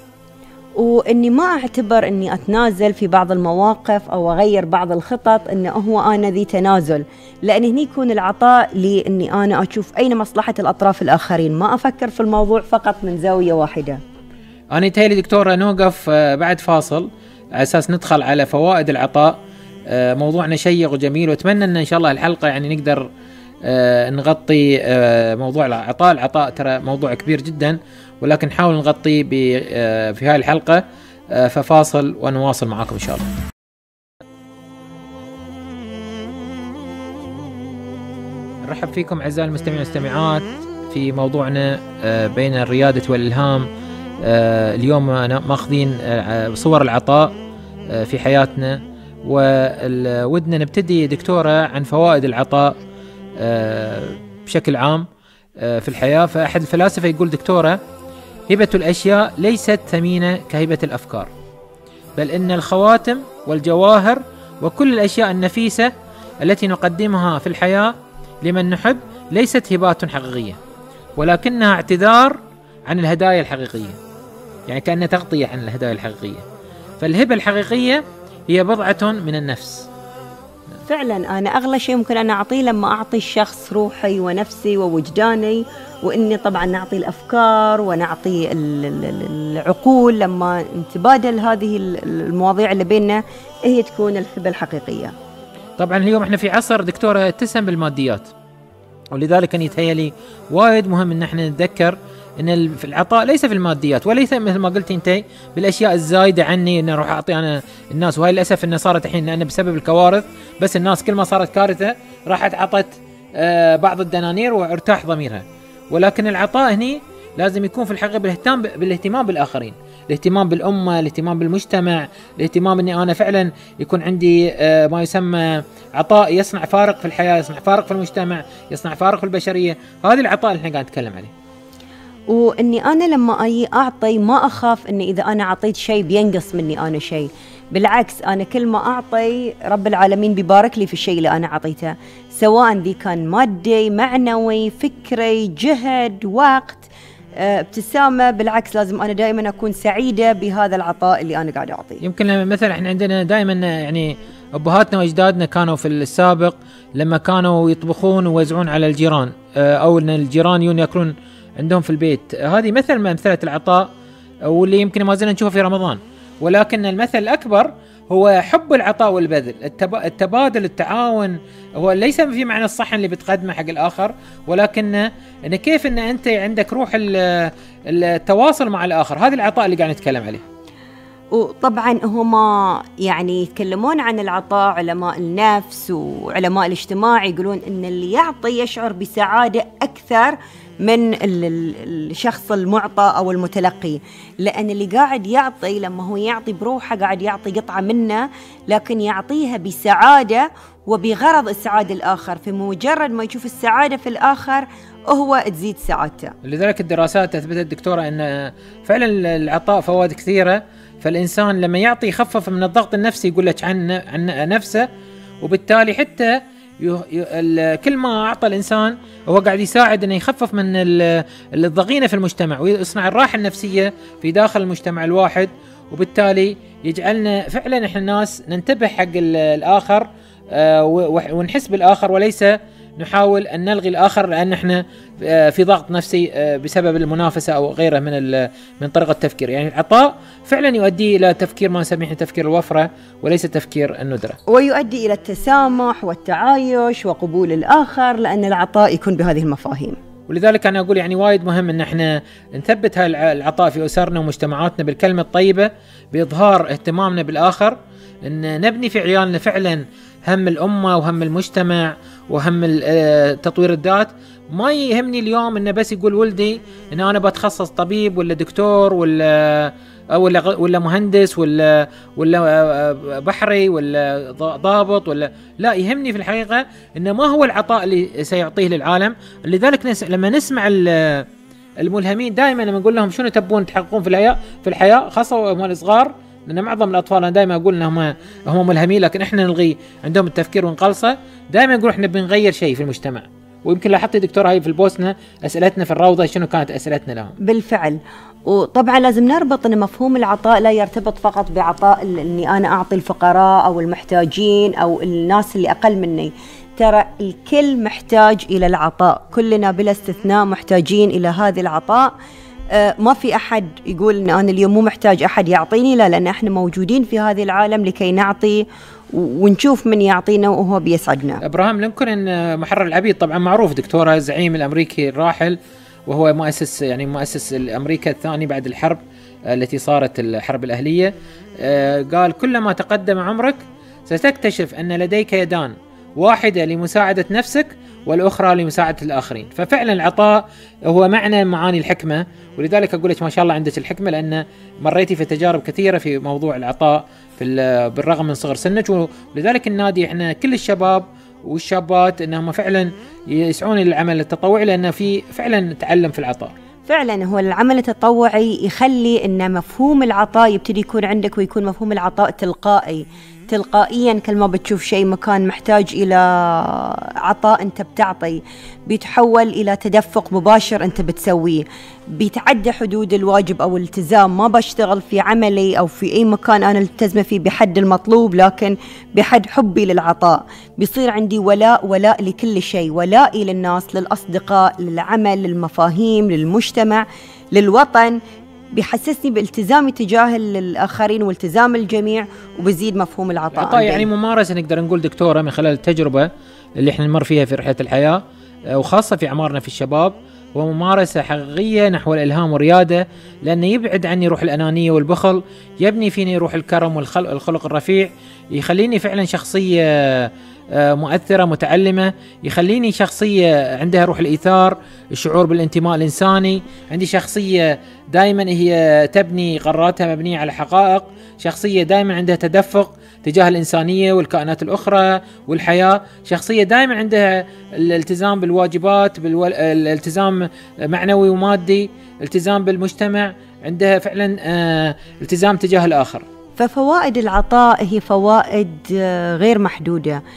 وإني ما أعتبر إني أتنازل في بعض المواقف أو أغير بعض الخطط إنه هو أنا ذي تنازل، لأن هني يكون العطاء لإني أنا أشوف أين مصلحة الأطراف الآخرين، ما أفكر في الموضوع فقط من زاوية واحدة. أنا يتهيألي دكتورة نوقف بعد فاصل على أساس ندخل على فوائد العطاء. موضوعنا شيق وجميل، وأتمنى أن إن شاء الله الحلقة يعني نقدر نغطي موضوع العطاء. العطاء ترى موضوع كبير جدا، ولكن نحاول نغطي في هاي الحلقة. ففاصل ونواصل معاكم إن شاء الله. نرحب فيكم أعزائي المستمعين والمستمعات في موضوعنا بين الريادة والإلهام. اليوم ماخذين صور العطاء في حياتنا، وودنا نبتدي دكتورة عن فوائد العطاء بشكل عام في الحياة. فأحد الفلاسفة يقول دكتورة: هبة الأشياء ليست ثمينة كهبة الأفكار، بل إن الخواتم والجواهر وكل الأشياء النفيسة التي نقدمها في الحياة لمن نحب ليست هبات حقيقية، ولكنها اعتذار عن الهدايا الحقيقية، يعني كأنها تغطية عن الهدايا الحقيقية. فالهبة الحقيقية هي بضعة من النفس. فعلا أنا أغلى شيء ممكن أنا أعطيه لما أعطي الشخص روحي ونفسي ووجداني، وإني طبعا نعطي الأفكار ونعطي العقول. لما نتبادل هذه المواضيع اللي بيننا هي تكون الهبة الحقيقية. طبعا اليوم احنا في عصر دكتورة اتسم بالماديات، ولذلك أن يتهيألي وايد مهم ان احنا نتذكر ان العطاء ليس في الماديات، وليس مثل ما قلت انت بالاشياء الزايده عني، ان اروح اعطي انا الناس. وهي للاسف انه صارت الحين لان بسبب الكوارث بس الناس كل ما صارت كارثه راحت عطت آه بعض الدنانير وارتاح ضميرها. ولكن العطاء هني لازم يكون في الحقيقه بالاهتمام بالاهتمام بالاخرين، الاهتمام بالامه، الاهتمام بالمجتمع، الاهتمام اني انا فعلا يكون عندي آه ما يسمى عطاء يصنع فارق في الحياه، يصنع فارق في المجتمع، يصنع فارق في البشريه. هذه العطاء اللي احنا قاعد نتكلم عليه. وإني أنا لما أجي أعطي ما أخاف إني إذا أنا أعطيت شيء بينقص مني أنا شيء، بالعكس أنا كل ما أعطي رب العالمين بيبارك لي في الشيء اللي أنا أعطيته، سواء ذي كان مادي، معنوي، فكري، جهد، وقت. ابتسامة، بالعكس لازم أنا دائما أكون سعيدة بهذا العطاء اللي أنا قاعد أعطيه. يمكن مثلا احنا عندنا دائما يعني أبهاتنا وأجدادنا كانوا في السابق لما كانوا يطبخون ويوزعون على الجيران، أو أن الجيران يون يأكلون عندهم في البيت. هذه مثل من أمثلة العطاء واللي يمكن ما زلنا نشوفه في رمضان. ولكن المثل الأكبر هو حب العطاء والبذل، التبادل، التعاون. هو ليس في معنى الصحن اللي بتقدمه حق الآخر، ولكن إن كيف إن أنت عندك روح التواصل مع الآخر. هذا العطاء اللي قاعد نتكلم عليه. وطبعا هما يعني يتكلمون عن العطاء علماء النفس وعلماء الاجتماع، يقولون إن اللي يعطي يشعر بسعادة أكثر من الشخص المعطى أو المتلقي، لأن اللي قاعد يعطي لما هو يعطي بروحه قاعد يعطي قطعة منه، لكن يعطيها بسعادة وبغرض إسعاد الآخر، فمجرد ما يشوف السعادة في الآخر هو تزيد سعادته. لذلك الدراسات أثبتت دكتورة أن فعلا العطاء فوائد كثيرة، فالإنسان لما يعطي يخفف من الضغط النفسي يقول لك عن عن نفسه، وبالتالي حتى كل ما أعطى الإنسان هو قاعد يساعد أنه يخفف من الضغينة في المجتمع ويصنع الراحة النفسية في داخل المجتمع الواحد، وبالتالي يجعلنا فعلا إحنا الناس ننتبه حق الآخر ونحس بالآخر، وليس نحاول أن نلغي الآخر لأن إحنا في ضغط نفسي بسبب المنافسة أو غيره من من طريقة التفكير. يعني العطاء فعلا يؤدي إلى تفكير ما نسميه تفكير الوفرة وليس تفكير الندرة، ويؤدي إلى التسامح والتعايش وقبول الآخر، لأن العطاء يكون بهذه المفاهيم. ولذلك أنا أقول يعني وايد مهم أن احنا نثبت هالعطاء في أسرنا ومجتمعاتنا بالكلمة الطيبة، بإظهار اهتمامنا بالآخر، أن نبني في عيالنا فعلا هم الأمة وهم المجتمع وهم تطوير الذات. ما يهمني اليوم أنه بس يقول ولدي أن أنا بتخصص طبيب ولا دكتور ولا ولا ولا مهندس ولا ولا بحري ولا ضابط ولا لا. يهمني في الحقيقة أنه ما هو العطاء اللي سيعطيه للعالم. لذلك نس... لما نسمع الملهمين دائما لما نقول لهم شنو تبون تحققون في الحياة في الحياة خاصة وهم الصغار، لأن معظم الأطفال أنا دائما أقول إنهم هم ملهمين، لكن إحنا نلغي عندهم التفكير ونقلصه. دائما نقول إحنا بنغير شيء في المجتمع. ويمكن لاحظت دكتور هاي في البوسنة أسئلتنا في الروضة شنو كانت أسئلتنا لهم. بالفعل. وطبعا لازم نربط أن مفهوم العطاء لا يرتبط فقط بعطاء إني أنا أعطي الفقراء أو المحتاجين أو الناس اللي أقل مني. ترى الكل محتاج إلى العطاء، كلنا بلا استثناء محتاجين إلى هذا العطاء. آه ما في أحد يقول إن أنا اليوم مو محتاج أحد يعطيني، لا، لأن إحنا موجودين في هذا العالم لكي نعطي ونشوف من يعطينا وهو بيسعدنا. إبراهام لينكولن محرر العبيد طبعا معروف دكتورة، الزعيم الأمريكي الراحل، وهو مؤسس يعني مؤسس أمريكا الثاني بعد الحرب التي صارت الحرب الأهلية. آه قال كلما تقدم عمرك ستكتشف أن لديك يدان، واحدة لمساعدة نفسك والأخرى لمساعدة الآخرين. ففعلا العطاء هو معنى معاني الحكمة، ولذلك أقول لك ما شاء الله عندك الحكمة، لأن مريتي في تجارب كثيرة في موضوع العطاء في بالرغم من صغر سنك. ولذلك النادي احنا كل الشباب والشابات انهم فعلا يسعون للعمل التطوعي، لأن في فعلا تعلم في العطاء. فعلا هو العمل التطوعي يخلي ان مفهوم العطاء يبتدي يكون عندك، ويكون مفهوم العطاء تلقائي تلقائيا. كل ما بتشوف شيء مكان محتاج إلى عطاء أنت بتعطي، بيتحول إلى تدفق مباشر أنت بتسويه، بيتعدى حدود الواجب أو الالتزام. ما بشتغل في عملي أو في أي مكان أنا التزم فيه بحد المطلوب، لكن بحد حبي للعطاء. بيصير عندي ولاء ولاء لكل شيء، ولائي للناس، للأصدقاء، للعمل، للمفاهيم، للمجتمع، للوطن. بيحسسني بالتزامي تجاه الآخرين والتزام الجميع، وبزيد مفهوم العطاء. العطاء يعني ممارسة نقدر نقول دكتورة من خلال التجربة اللي احنا نمر فيها في رحلة الحياة، وخاصة في أعمارنا في الشباب، وممارسة حقيقية نحو الإلهام والريادة، لأنه يبعد عني روح الأنانية والبخل، يبني فيني روح الكرم والخلق الرفيع، يخليني فعلا شخصية مؤثرة متعلمة، يخليني شخصية عندها روح الإيثار، الشعور بالانتماء الإنساني. عندي شخصية دائما هي تبني قراراتها مبنية على حقائق، شخصية دائما عندها تدفق تجاه الإنسانية والكائنات الأخرى والحياة، شخصية دائما عندها الالتزام بالواجبات، بالوال... الالتزام معنوي ومادي، التزام بالمجتمع، عندها فعلا آه التزام تجاه الآخر. ففوائد العطاء هي فوائد غير محدودة.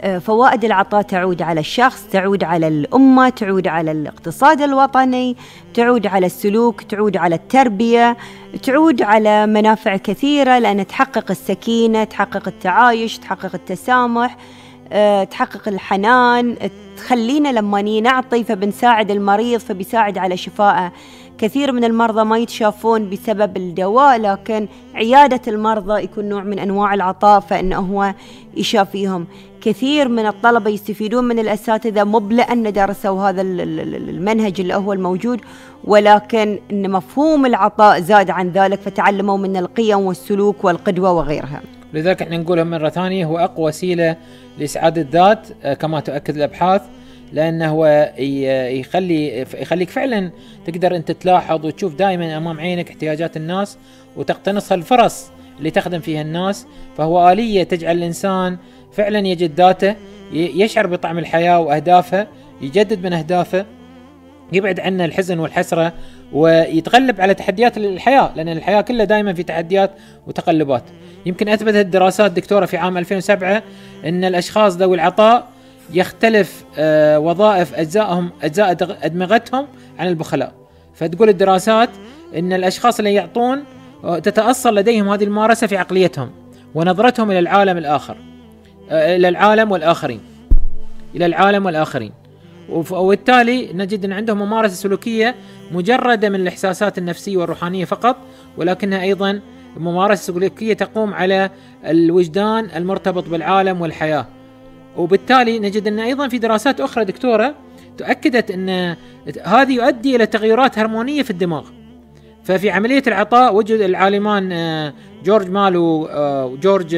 فوائد العطاء تعود على الشخص، تعود على الأمة، تعود على الاقتصاد الوطني، تعود على السلوك، تعود على التربية، تعود على منافع كثيرة، لأن تحقق السكينة، تحقق التعايش، تحقق التسامح، تحقق الحنان، تخلينا لما نعطي فبنساعد المريض فبيساعد على شفائه. كثير من المرضى ما يتشافون بسبب الدواء، لكن عيادة المرضى يكون نوع من أنواع العطاء فإنه هو يشافيهم. كثير من الطلبة يستفيدون من الأساتذة مو لأن درسوا هذا المنهج اللي هو الموجود، ولكن أن مفهوم العطاء زاد عن ذلك فتعلموا من القيم والسلوك والقدوة وغيرها. لذلك احنا نقولها مرة ثانية، هو أقوى وسيلة لإسعاد الذات كما تؤكد الأبحاث، لأنه هو يخلي يخليك فعلا تقدر أنت تلاحظ وتشوف دائما أمام عينك احتياجات الناس وتقتنص الفرص اللي تخدم فيها الناس. فهو آلية تجعل الإنسان فعلا يجد ذاته، يشعر بطعم الحياة وأهدافه، يجدد من أهدافه، يبعد عنه الحزن والحسرة، ويتغلب على تحديات الحياة، لأن الحياة كلها دائما في تحديات وتقلبات. يمكن أثبتت الدراسات دكتورة في عام ألفين وسبعة أن الأشخاص ذوي العطاء يختلف آه وظائف أجزائهم أجزاء أدمغتهم عن البخلاء. فتقول الدراسات أن الأشخاص اللي يعطون تتأصل لديهم هذه الممارسة في عقليتهم ونظرتهم إلى العالم الآخر، آه إلى العالم والآخرين إلى العالم والآخرين وبالتالي نجد أن عندهم ممارسة سلوكية مجردة من الإحساسات النفسية والروحانية فقط، ولكنها أيضا ممارسة سلوكية تقوم على الوجدان المرتبط بالعالم والحياة. وبالتالي نجد أن أيضا في دراسات أخرى دكتورة تؤكدت أن هذه يؤدي إلى تغيرات هرمونية في الدماغ. ففي عملية العطاء وجد العالمان جورج مال وجورج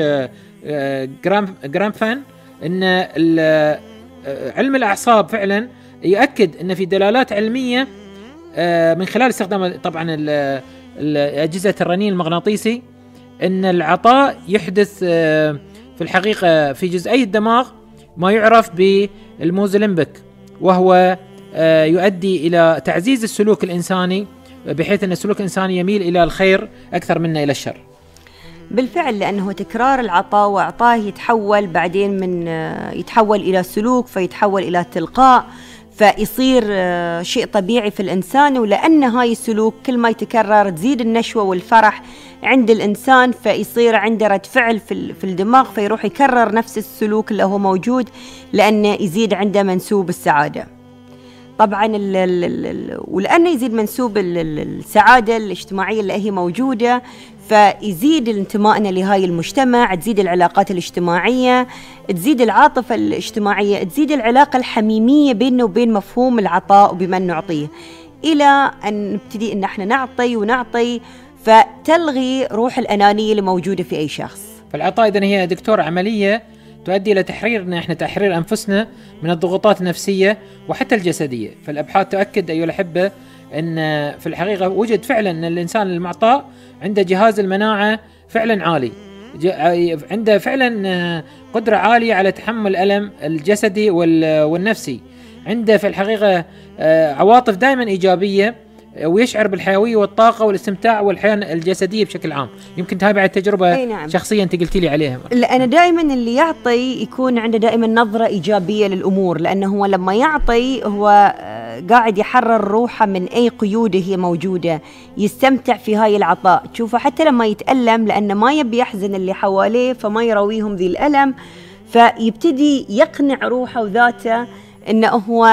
جرامفان أن علم الأعصاب فعلا يؤكد أن في دلالات علمية من خلال استخدام طبعا أجهزة الرنين المغناطيسي أن العطاء يحدث في الحقيقة في جزئي الدماغ ما يعرف بالموزلمبك، وهو يؤدي إلى تعزيز السلوك الإنساني، بحيث أن السلوك الإنساني يميل إلى الخير أكثر منه إلى الشر. بالفعل، لأنه تكرار العطاء وإعطاه يتحول بعدين من يتحول إلى سلوك، فيتحول إلى تلقاء، فيصير شيء طبيعي في الإنسان. ولأن هاي السلوك كل ما يتكرر تزيد النشوة والفرح عند الإنسان، فيصير عنده رد فعل في الدماغ، فيروح يكرر نفس السلوك اللي هو موجود، لأنه يزيد عنده منسوب السعادة. طبعا ال ال ال ولأنه يزيد منسوب السعادة الاجتماعية اللي هي موجودة، فيزيد انتمائنا لهاي المجتمع، تزيد العلاقات الاجتماعية، تزيد العاطفة الاجتماعية، تزيد العلاقة الحميمية بيننا وبين مفهوم العطاء وبمن نعطيه، إلى أن نبتدي أن احنا نعطي ونعطي، فتلغي روح الأنانية اللي موجودة في أي شخص. فالعطاء إذن هي دكتور عملية تؤدي إلى تحريرنا إحنا، تحرير أنفسنا من الضغوطات النفسية وحتى الجسدية. فالأبحاث تؤكد أيها الأحبة أن في الحقيقة وجد فعلا أن الإنسان المعطاء عنده جهاز المناعة فعلا عالي، عنده فعلا قدرة عالية على تحمل الألم الجسدي والنفسي، عنده في الحقيقة عواطف دائما إيجابية، ويشعر بالحيوية والطاقة والاستمتاع والحياة الجسدية بشكل عام. يمكن هاي بعد تجربة نعم. شخصيا انت قلتي لي عليها. لأن دائما اللي يعطي يكون عنده دائما نظرة إيجابية للأمور، لأنه هو لما يعطي هو قاعد يحرر روحه من أي قيود هي موجودة، يستمتع في هاي العطاء. تشوفه حتى لما يتألم، لأنه ما يبي يحزن اللي حواليه فما يرويهم ذي الألم، فيبتدي يقنع روحه وذاته أنه هو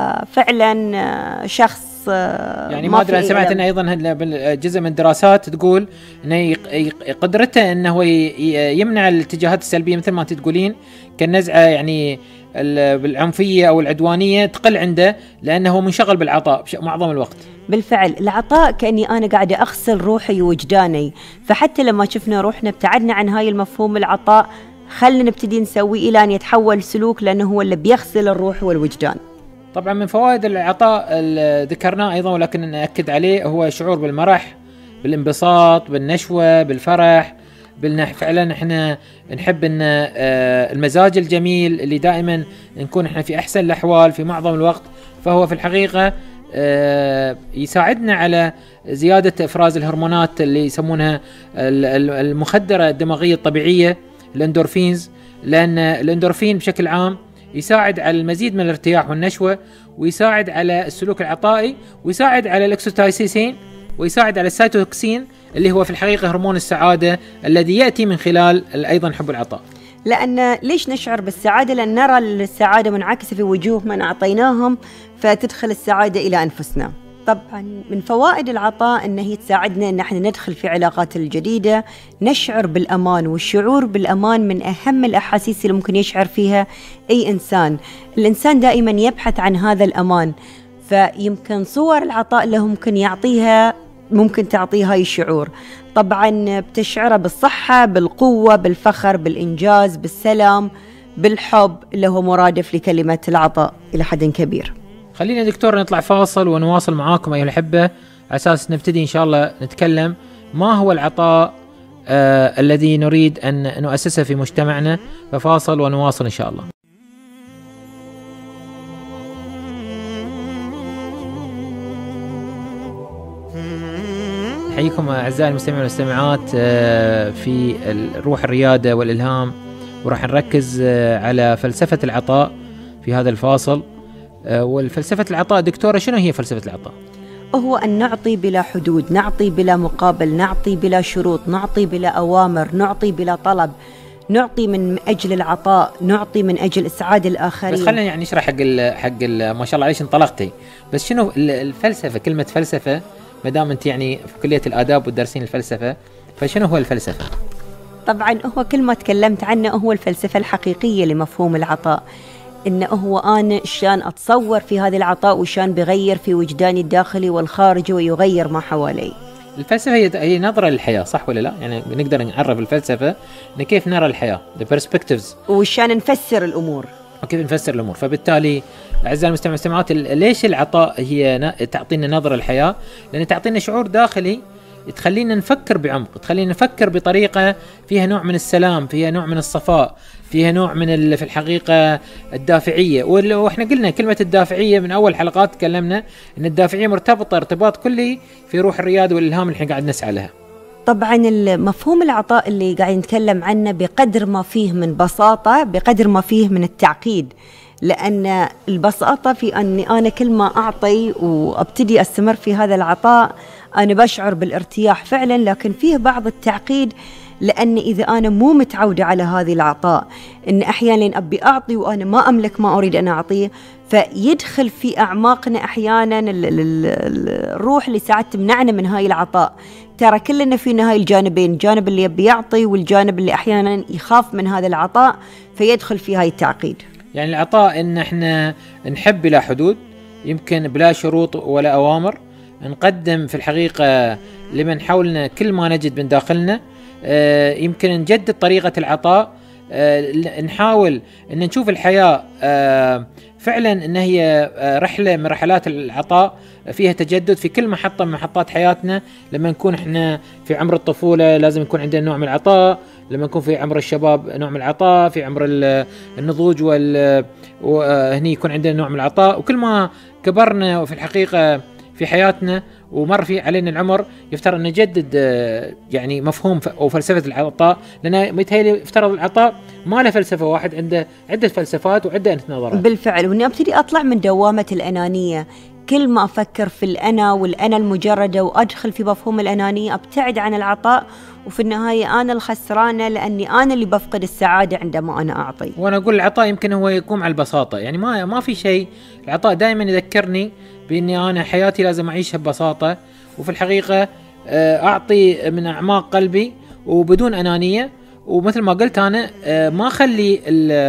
فعلا شخص. يعني ما ادري، سمعت انه ايضا جزء من الدراسات تقول انه قدرته انه يمنع الاتجاهات السلبيه مثل ما تقولين كالنزعه يعني بالعنفيه او العدوانيه تقل عنده، لانه هو منشغل بالعطاء معظم الوقت. بالفعل العطاء كأني أنا قاعدة أغسل روحي ووجداني، فحتى لما شفنا روحنا ابتعدنا عن هاي المفهوم العطاء، خلنا نبتدي نسوي إلى أن يتحول سلوك، لأنه هو اللي بيغسل الروح والوجدان. طبعا من فوائد العطاء اللي ذكرناه أيضا ولكن نأكد عليه هو الشعور بالمرح، بالانبساط، بالنشوة، بالفرح، فعلا احنا نحب ان المزاج الجميل اللي دائما نكون احنا في أحسن الأحوال في معظم الوقت. فهو في الحقيقة يساعدنا على زيادة إفراز الهرمونات اللي يسمونها المخدرة الدماغية الطبيعية، الاندورفينز، لأن الإندورفين بشكل عام يساعد على المزيد من الارتياح والنشوة، ويساعد على السلوك العطائي، ويساعد على الأكسيتوسين، ويساعد على السيتوكسين اللي هو في الحقيقة هرمون السعادة الذي يأتي من خلال أيضا حب العطاء. لأن ليش نشعر بالسعادة؟ لأن نرى السعادة منعكسة في وجوه من أعطيناهم، فتدخل السعادة إلى أنفسنا. طبعا من فوائد العطاء أنه هي تساعدنا أن احنا ندخل في علاقات الجديدة، نشعر بالأمان، والشعور بالأمان من أهم الأحاسيس اللي ممكن يشعر فيها أي إنسان. الإنسان دائما يبحث عن هذا الأمان، فيمكن صور العطاء اللي ممكن يعطيها ممكن تعطيه هاي الشعور. طبعا بتشعره بالصحة، بالقوة، بالفخر، بالإنجاز، بالسلام، بالحب اللي هو مرادف لكلمة العطاء إلى حد كبير. خلينا دكتور نطلع فاصل ونواصل معاكم أيها الأحبة، على أساس نبتدي إن شاء الله نتكلم ما هو العطاء آه الذي نريد أن نؤسسه في مجتمعنا. ففاصل ونواصل إن شاء الله. حييكم أعزائي المستمعين والمستمعات في روح الريادة والإلهام، وراح نركز على فلسفة العطاء في هذا الفاصل. والفلسفة العطاء دكتورة، شنو هي فلسفة العطاء؟ هو أن نعطي بلا حدود، نعطي بلا مقابل، نعطي بلا شروط، نعطي بلا أوامر، نعطي بلا طلب، نعطي من أجل العطاء، نعطي من أجل إسعاد الآخرين. بس خلينا يعني نشرح حق ال حق ال ما شاء الله عليش انطلقتي، بس شنو الفلسفة؟ كلمة فلسفة ما دام انت يعني في كلية الآداب والدارسين الفلسفة، فشنو هو الفلسفة؟ طبعا هو كل ما تكلمت عنه هو الفلسفة الحقيقية لمفهوم العطاء، إنه هو أنا شان أتصور في هذا العطاء وشان بغير في وجداني الداخلي والخارجي ويغير ما حوالي. الفلسفة هي هي نظرة للحياة، صح ولا لا؟ يعني نقدر نعرف الفلسفة إن كيف نرى الحياة، the perspectives، وشان نفسر الأمور وكيف نفسر الأمور. فبالتالي أعزائي المستمعين والمستمعات، ليش العطاء هي تعطينا نظرة للحياة؟ لأن تعطينا شعور داخلي تخلينا نفكر بعمق، تخلينا نفكر بطريقة فيها نوع من السلام، فيها نوع من الصفاء، فيها نوع من في الحقيقة الدافعية. وإحنا قلنا كلمة الدافعية من أول حلقات تكلمنا إن الدافعية مرتبطة ارتباط كلي في روح الريادة والإلهام اللي إحنا قاعد نسعى لها. طبعا المفهوم العطاء اللي قاعد نتكلم عنه بقدر ما فيه من بساطة بقدر ما فيه من التعقيد، لأن البساطة في أني أنا كل ما أعطي وأبتدي أستمر في هذا العطاء أنا بشعر بالارتياح فعلا، لكن فيه بعض التعقيد، لأن إذا أنا مو متعودة على هذه العطاء، إن أحيانا أبي أعطي وأنا ما أملك ما أريد أن أعطيه، فيدخل في أعماقنا أحيانا الروح اللي ساعات تمنعنا من هاي العطاء. ترى كلنا فينا هاي الجانبين، الجانب اللي يبي يعطي والجانب اللي أحيانا يخاف من هذا العطاء، فيدخل في هاي التعقيد. يعني العطاء إن إحنا نحب بلا حدود، يمكن بلا شروط ولا أوامر، نقدم في الحقيقة لمن حولنا كل ما نجد من داخلنا. آه يمكن نجدد طريقة العطاء، آه نحاول أن نشوف الحياة آه فعلا أن هي آه رحلة من رحلات العطاء فيها تجدد في كل محطة من محطات حياتنا. لما نكون احنا في عمر الطفولة لازم يكون عندنا نوع من العطاء، لما نكون في عمر الشباب نوع من العطاء، في عمر النضوج وهني يكون عندنا نوع من العطاء، وكل ما كبرنا وفي الحقيقة في حياتنا ومر في علينا العمر يفترض أن نجدد يعني مفهوم أو فلسفة العطاء، لأن متهيألي يفترض العطاء ما له فلسفة واحد، عنده عدة فلسفات وعدة نظرات. بالفعل، وإني أبتدي أطلع من دوامة الأنانية، كل ما أفكر في الأنا والأنا المجردة وأدخل في مفهوم الأنانية أبتعد عن العطاء، وفي النهاية أنا الخسرانة، لأني أنا اللي بفقد السعادة عندما أنا أعطي. وأنا أقول العطاء يمكن هو يقوم على البساطة، يعني ما ما في شيء. العطاء دائما يذكرني بإني أنا حياتي لازم أعيشها ببساطة، وفي الحقيقة أعطي من أعماق قلبي وبدون أنانية. ومثل ما قلت أنا ما أخلي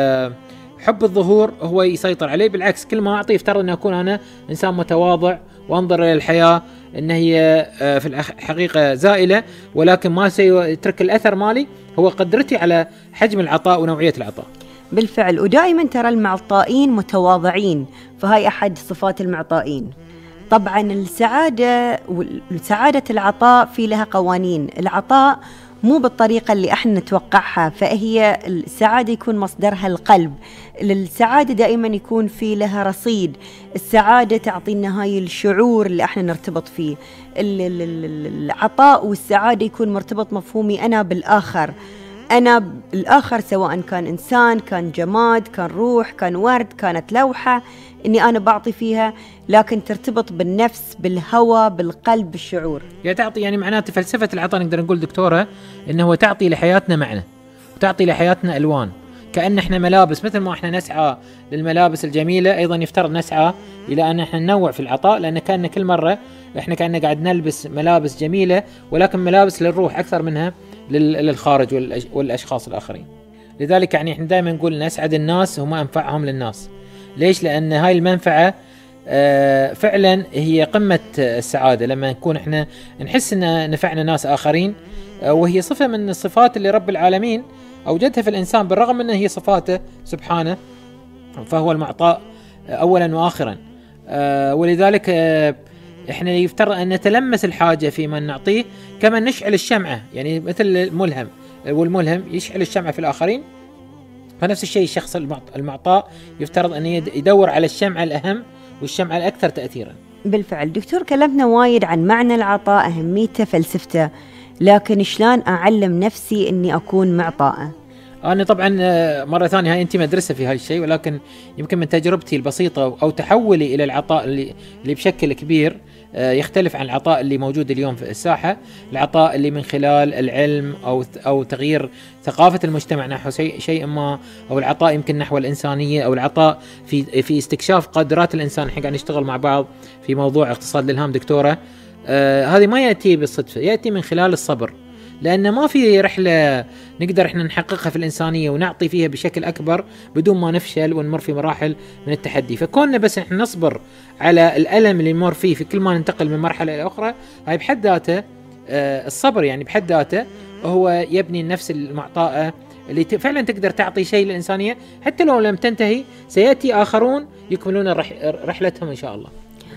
حب الظهور هو يسيطر عليه، بالعكس كل ما أعطي يفترض أن أكون أنا إنسان متواضع وأنظر إلى الحياة أن هي في الحقيقة زائلة، ولكن ما سيترك الأثر مالي هو قدرتي على حجم العطاء ونوعية العطاء. بالفعل، ودائما ترى المعطائين متواضعين، فهاي أحد صفات المعطائين. طبعا السعادة وسعادة العطاء في لها قوانين. العطاء مو بالطريقة اللي احنا نتوقعها، فهي السعادة يكون مصدرها القلب. السعادة دائما يكون في لها رصيد. السعادة تعطينا هاي الشعور اللي احنا نرتبط فيه. العطاء والسعادة يكون مرتبط مفهومي أنا بالآخر. أنا الآخر سواء كان إنسان، كان جماد، كان روح، كان ورد، كانت لوحة، إني أنا بعطي فيها، لكن ترتبط بالنفس، بالهوى، بالقلب، بالشعور. يعني تعطي، يعني معناته فلسفة العطاء نقدر نقول دكتورة إنه هو تعطي لحياتنا معنى، وتعطي لحياتنا ألوان. كأن إحنا ملابس، مثل ما إحنا نسعى للملابس الجميلة، أيضا يفترض نسعى إلى أن إحنا ننوع في العطاء، لأن كأن كل مرة إحنا كأننا قاعد نلبس ملابس جميلة، ولكن ملابس للروح أكثر منها للخارج والأشخاص الآخرين. لذلك يعني إحنا دائما نقول نسعد الناس وما أنفعهم للناس. ليش؟ لأن هاي المنفعة فعلا هي قمة السعادة، لما نكون إحنا نحس أن نفعنا ناس آخرين، وهي صفة من الصفات اللي رب العالمين أوجدها في الإنسان، بالرغم من هي صفاته سبحانه، فهو المعطاء أولا وآخرا. ولذلك إحنا يفترض أن نتلمس الحاجة في من نعطيه كما نشعل الشمعة، يعني مثل الملهم، والملهم يشعل الشمعة في الآخرين، فنفس الشيء الشخص المعطاء يفترض أن يدور على الشمعة الأهم والشمعة الأكثر تأثيرا. بالفعل دكتور، كلمنا وايد عن معنى العطاء، أهميته، فلسفته، لكن شلون أعلم نفسي أني أكون معطاءة؟ أنا طبعا مرة ثانية هاي أنت مدرسة في هاي الشيء، ولكن يمكن من تجربتي البسيطة أو تحولي إلى العطاء اللي, اللي بشكل كبير يختلف عن العطاء اللي موجود اليوم في الساحة، العطاء اللي من خلال العلم أو أو تغيير ثقافة المجتمع نحو شيء شيء ما، أو العطاء يمكن نحو الإنسانية، أو العطاء في في استكشاف قدرات الإنسان. إحنا قاعد نشتغل مع بعض في موضوع اقتصاد الإلهام دكتورة، آه هذه ما يأتي بالصدفة، يأتي من خلال الصبر، لأن ما في رحلة نقدر إحنا نحققها في الإنسانية ونعطي فيها بشكل أكبر بدون ما نفشل ونمر في مراحل من التحدي. فكوننا بس إحنا نصبر على الألم اللي نمر فيه في كل ما ننتقل من مرحلة إلى أخرى، هاي بحد ذاته آه الصبر يعني بحد ذاته هو يبني النفس المعطاءة اللي فعلا تقدر تعطي شيء للإنسانية، حتى لو لم تنتهي سيأتي آخرون يكملون الرح رحلتهم إن شاء الله.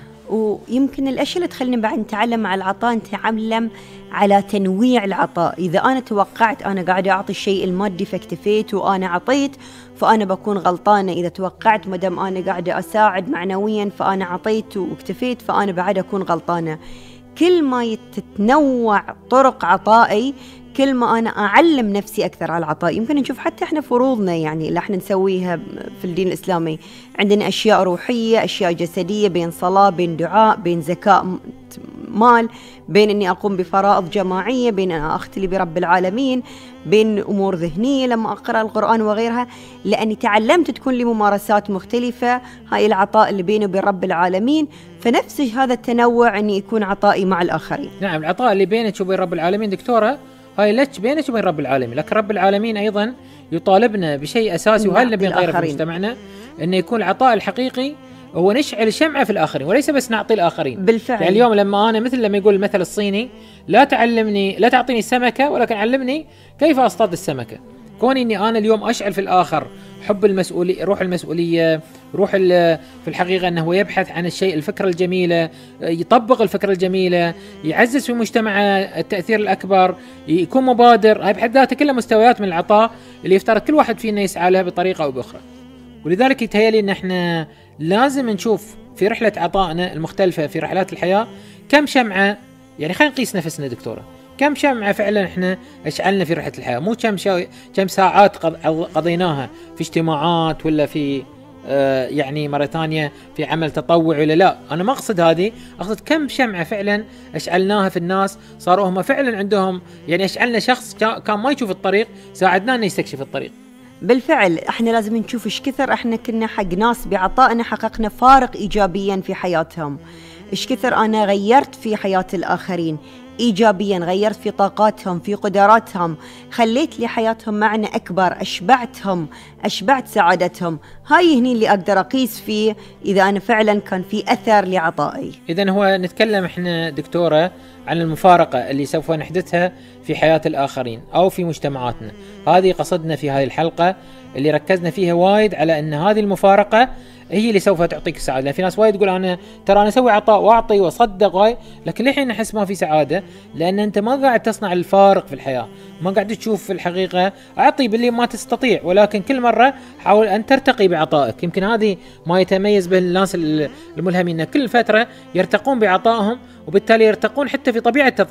ويمكن الأشياء اللي تخلينا بعد نتعلم مع العطاء، نتعلم على تنويع العطاء. إذا أنا توقعت أنا قاعدة أعطي الشيء المادي فاكتفيت وأنا عطيت، فأنا بكون غلطانة. إذا توقعت مدام أنا قاعدة أساعد معنويا فأنا عطيت واكتفيت، فأنا بعد أكون غلطانة. كل ما تتنوع طرق عطائي، كل ما أنا أعلم نفسي أكثر على العطاء. يمكن نشوف حتى إحنا فروضنا يعني اللي إحنا نسويها في الدين الإسلامي، عندنا أشياء روحية، أشياء جسدية، بين صلاة، بين دعاء، بين زكاة مال، بين أني أقوم بفرائض جماعية، بين أن أختلي برب العالمين، بين أمور ذهنية لما أقرأ القرآن وغيرها، لأني تعلمت تكون لي ممارسات مختلفة. هاي العطاء اللي بيني وبين رب العالمين، فنفس هذا التنوع أني يكون عطائي مع الآخرين. نعم، العطاء اللي بينك وبين رب العالمين دكتورة، هاي لك بينك وبين رب العالمين، لكن رب العالمين أيضا يطالبنا بشيء أساسي، وهذا اللي بنغيره في مجتمعنا، أنه يكون العطاء الحقيقي هو نشعل شمعة في الآخرين، وليس بس نعطي الآخرين. بالفعل. يعني اليوم لما أنا مثل لما يقول المثل الصيني، لا تعلمني لا تعطيني السمكة ولكن علمني كيف أصطاد السمكة. كوني إني أنا اليوم أشعل في الآخر حب المسؤولية، روح المسؤولية، روح في الحقيقة أنه هو يبحث عن الشيء، الفكرة الجميلة، يطبق الفكرة الجميلة، يعزز في مجتمعه التأثير الأكبر، يكون مبادر. هاي بحد ذاتها كلها مستويات من العطاء اللي يفترض كل واحد فينا يسعى لها بطريقة أو بأخرى. ولذلك يتهيألي أن احنا لازم نشوف في رحلة عطائنا المختلفة في رحلات الحياة كم شمعة، يعني خلينا نقيس نفسنا دكتورة، كم شمعة فعلا احنا اشعلنا في رحلة الحياة، مو كم شو... كم ساعات قضيناها في اجتماعات ولا في آه يعني مرة ثانية في عمل تطوعي ولا لا. انا ما اقصد هذه، اقصد كم شمعة فعلا اشعلناها في الناس، صاروا هم فعلا عندهم، يعني اشعلنا شخص كان ما يشوف الطريق، ساعدناه انه يستكشف الطريق. بالفعل احنا لازم نشوف ايش كثر احنا كنا حق ناس بعطائنا حققنا فارق ايجابيا في حياتهم، ايش كثر انا غيرت في حياة الاخرين ايجابيا، غيرت في طاقاتهم، في قدراتهم، خليت لي حياتهم معنى اكبر، اشبعتهم، اشبعت سعادتهم. هاي هني اللي اقدر اقيس فيه اذا انا فعلا كان في اثر لعطائي. اذا هو نتكلم احنا دكتورة عن المفارقة اللي سوف نحدثها في حياة الآخرين أو في مجتمعاتنا. هذه قصدنا في هذه الحلقة اللي ركزنا فيها وايد على أن هذه المفارقة هي اللي سوف تعطيك السعادة. لأن في ناس وايد تقول أنا ترى أنا أسوي عطاء وأعطي وأصدق واي، لكن لحين أحس ما في سعادة، لأن أنت ما قاعد تصنع الفارق في الحياة، ما قاعد تشوف في الحقيقة. أعطي باللي ما تستطيع، ولكن كل مرة حاول أن ترتقي بعطائك. يمكن هذه ما يتميز به الناس الملهمين، كل فترة يرتقون بعطائهم، وبالتالي يرتقون حتى في طبيعة التضحية.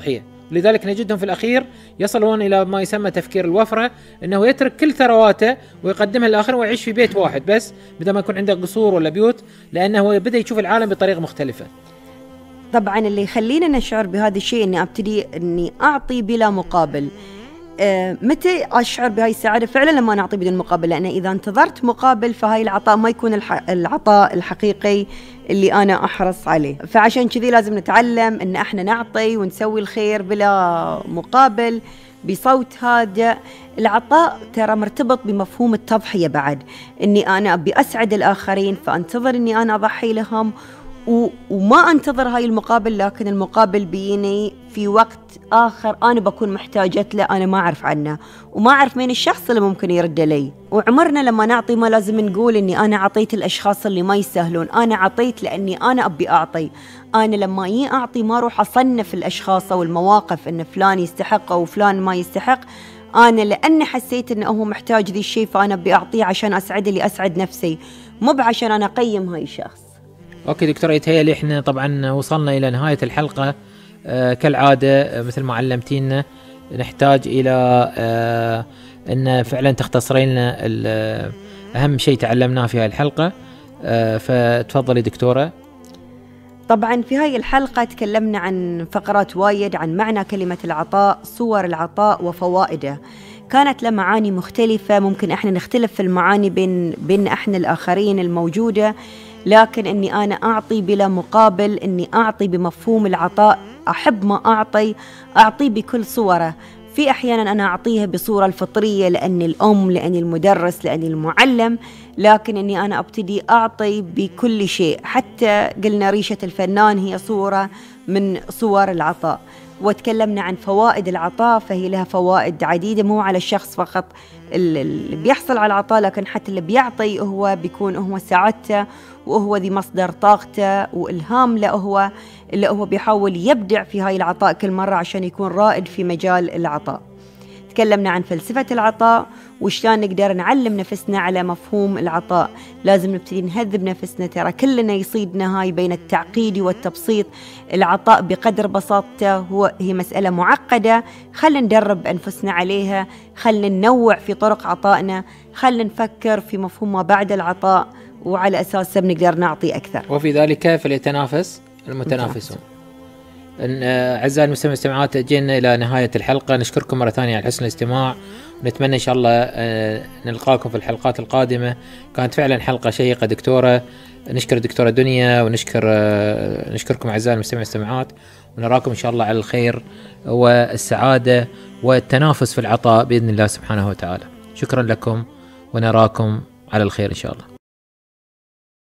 لذلك نجدهم في الأخير يصلون إلى ما يسمى تفكير الوفرة، أنه يترك كل ثرواته ويقدمها للآخرين ويعيش في بيت واحد بس بدل ما يكون عنده قصور ولا بيوت، لأنه بدأ يشوف العالم بطريقة مختلفة. طبعا اللي يخلينا نشعر بهذا الشيء أني أبتدي أني أعطي بلا مقابل. أه متى أشعر بهاي السعادة؟ فعلا لما نعطي بدون مقابل، لأن إذا انتظرت مقابل فهاي العطاء ما يكون الح... العطاء الحقيقي اللي أنا أحرص عليه. فعشان كذي لازم نتعلم أن احنا نعطي ونسوي الخير بلا مقابل بصوت هادئ. العطاء ترى مرتبط بمفهوم التضحية بعد، أني أنا أبي أسعد الآخرين فأنتظر أني أنا أضحي لهم و... وما أنتظر هاي المقابل، لكن المقابل بيني في وقت آخر أنا بكون محتاجت له، أنا ما أعرف عنه وما أعرف مين الشخص اللي ممكن يرد لي. وعمرنا لما نعطي ما لازم نقول أني أنا عطيت الأشخاص اللي ما يستاهلون، أنا عطيت لأني أنا أبي أعطي. أنا لما يي أعطي ما أروح أصنف الأشخاص أو المواقف أن فلان يستحق أو فلان ما يستحق، أنا لأني حسيت أنه هو محتاج ذي الشيء فأنا أبي أعطيه عشان أسعد اللي أسعد نفسي، مو بعشان أنا أقيم هاي الشخص. أوكي دكتورة، يتهيألي إحنا طبعا وصلنا إلى نهاية الحلقة. آه كالعادة آه مثل ما علمتينا نحتاج إلى آه أن فعلا تختصرين لنا أهم شيء تعلمناه في هذه الحلقة. آه فتفضلي دكتورة. طبعا في هاي الحلقة تكلمنا عن فقرات وايد عن معنى كلمة العطاء، صور العطاء وفوائده. كانت له معاني مختلفة، ممكن احنا نختلف في المعاني بين بين احنا الآخرين الموجودة، لكن اني انا اعطي بلا مقابل، اني اعطي بمفهوم العطاء، احب ما اعطي اعطي بكل صوره. في احيانا انا اعطيها بصوره الفطريه لاني الام، لاني المدرس، لاني المعلم، لكن اني انا ابتدي اعطي بكل شيء. حتى قلنا ريشه الفنان هي صوره من صور العطاء. وتكلمنا عن فوائد العطاء، فهي لها فوائد عديدة، مو على الشخص فقط اللي بيحصل على العطاء، لكن حتى اللي بيعطي هو بيكون هو سعادته وهو ذي مصدر طاقته وإلهام له، هو اللي هو بيحاول يبدع في هاي العطاء كل مرة عشان يكون رائد في مجال العطاء. تكلمنا عن فلسفة العطاء وشلون نقدر نعلم نفسنا على مفهوم العطاء. لازم نبتدي نهذب نفسنا، ترى كلنا يصيدنا هاي بين التعقيد والتبسيط. العطاء بقدر بساطته هو هي مسألة معقدة، خلنا ندرب أنفسنا عليها، خلنا ننوع في طرق عطائنا، خلنا نفكر في مفهوم ما بعد العطاء وعلى أساسه بنقدر نعطي أكثر. وفي ذلك فليتنافس المتنافسون. أعزائي المستمعين والمستمعات، جينا إلى نهاية الحلقة. نشكركم مرة ثانية على حسن الاستماع، ونتمنى إن شاء الله نلقاكم في الحلقات القادمة. كانت فعلا حلقة شيقة دكتورة. نشكر الدكتورة دنيا ونشكر نشكركم أعزائي المستمعين والمستمعات، ونراكم إن شاء الله على الخير والسعادة والتنافس في العطاء بإذن الله سبحانه وتعالى. شكرا لكم ونراكم على الخير إن شاء الله.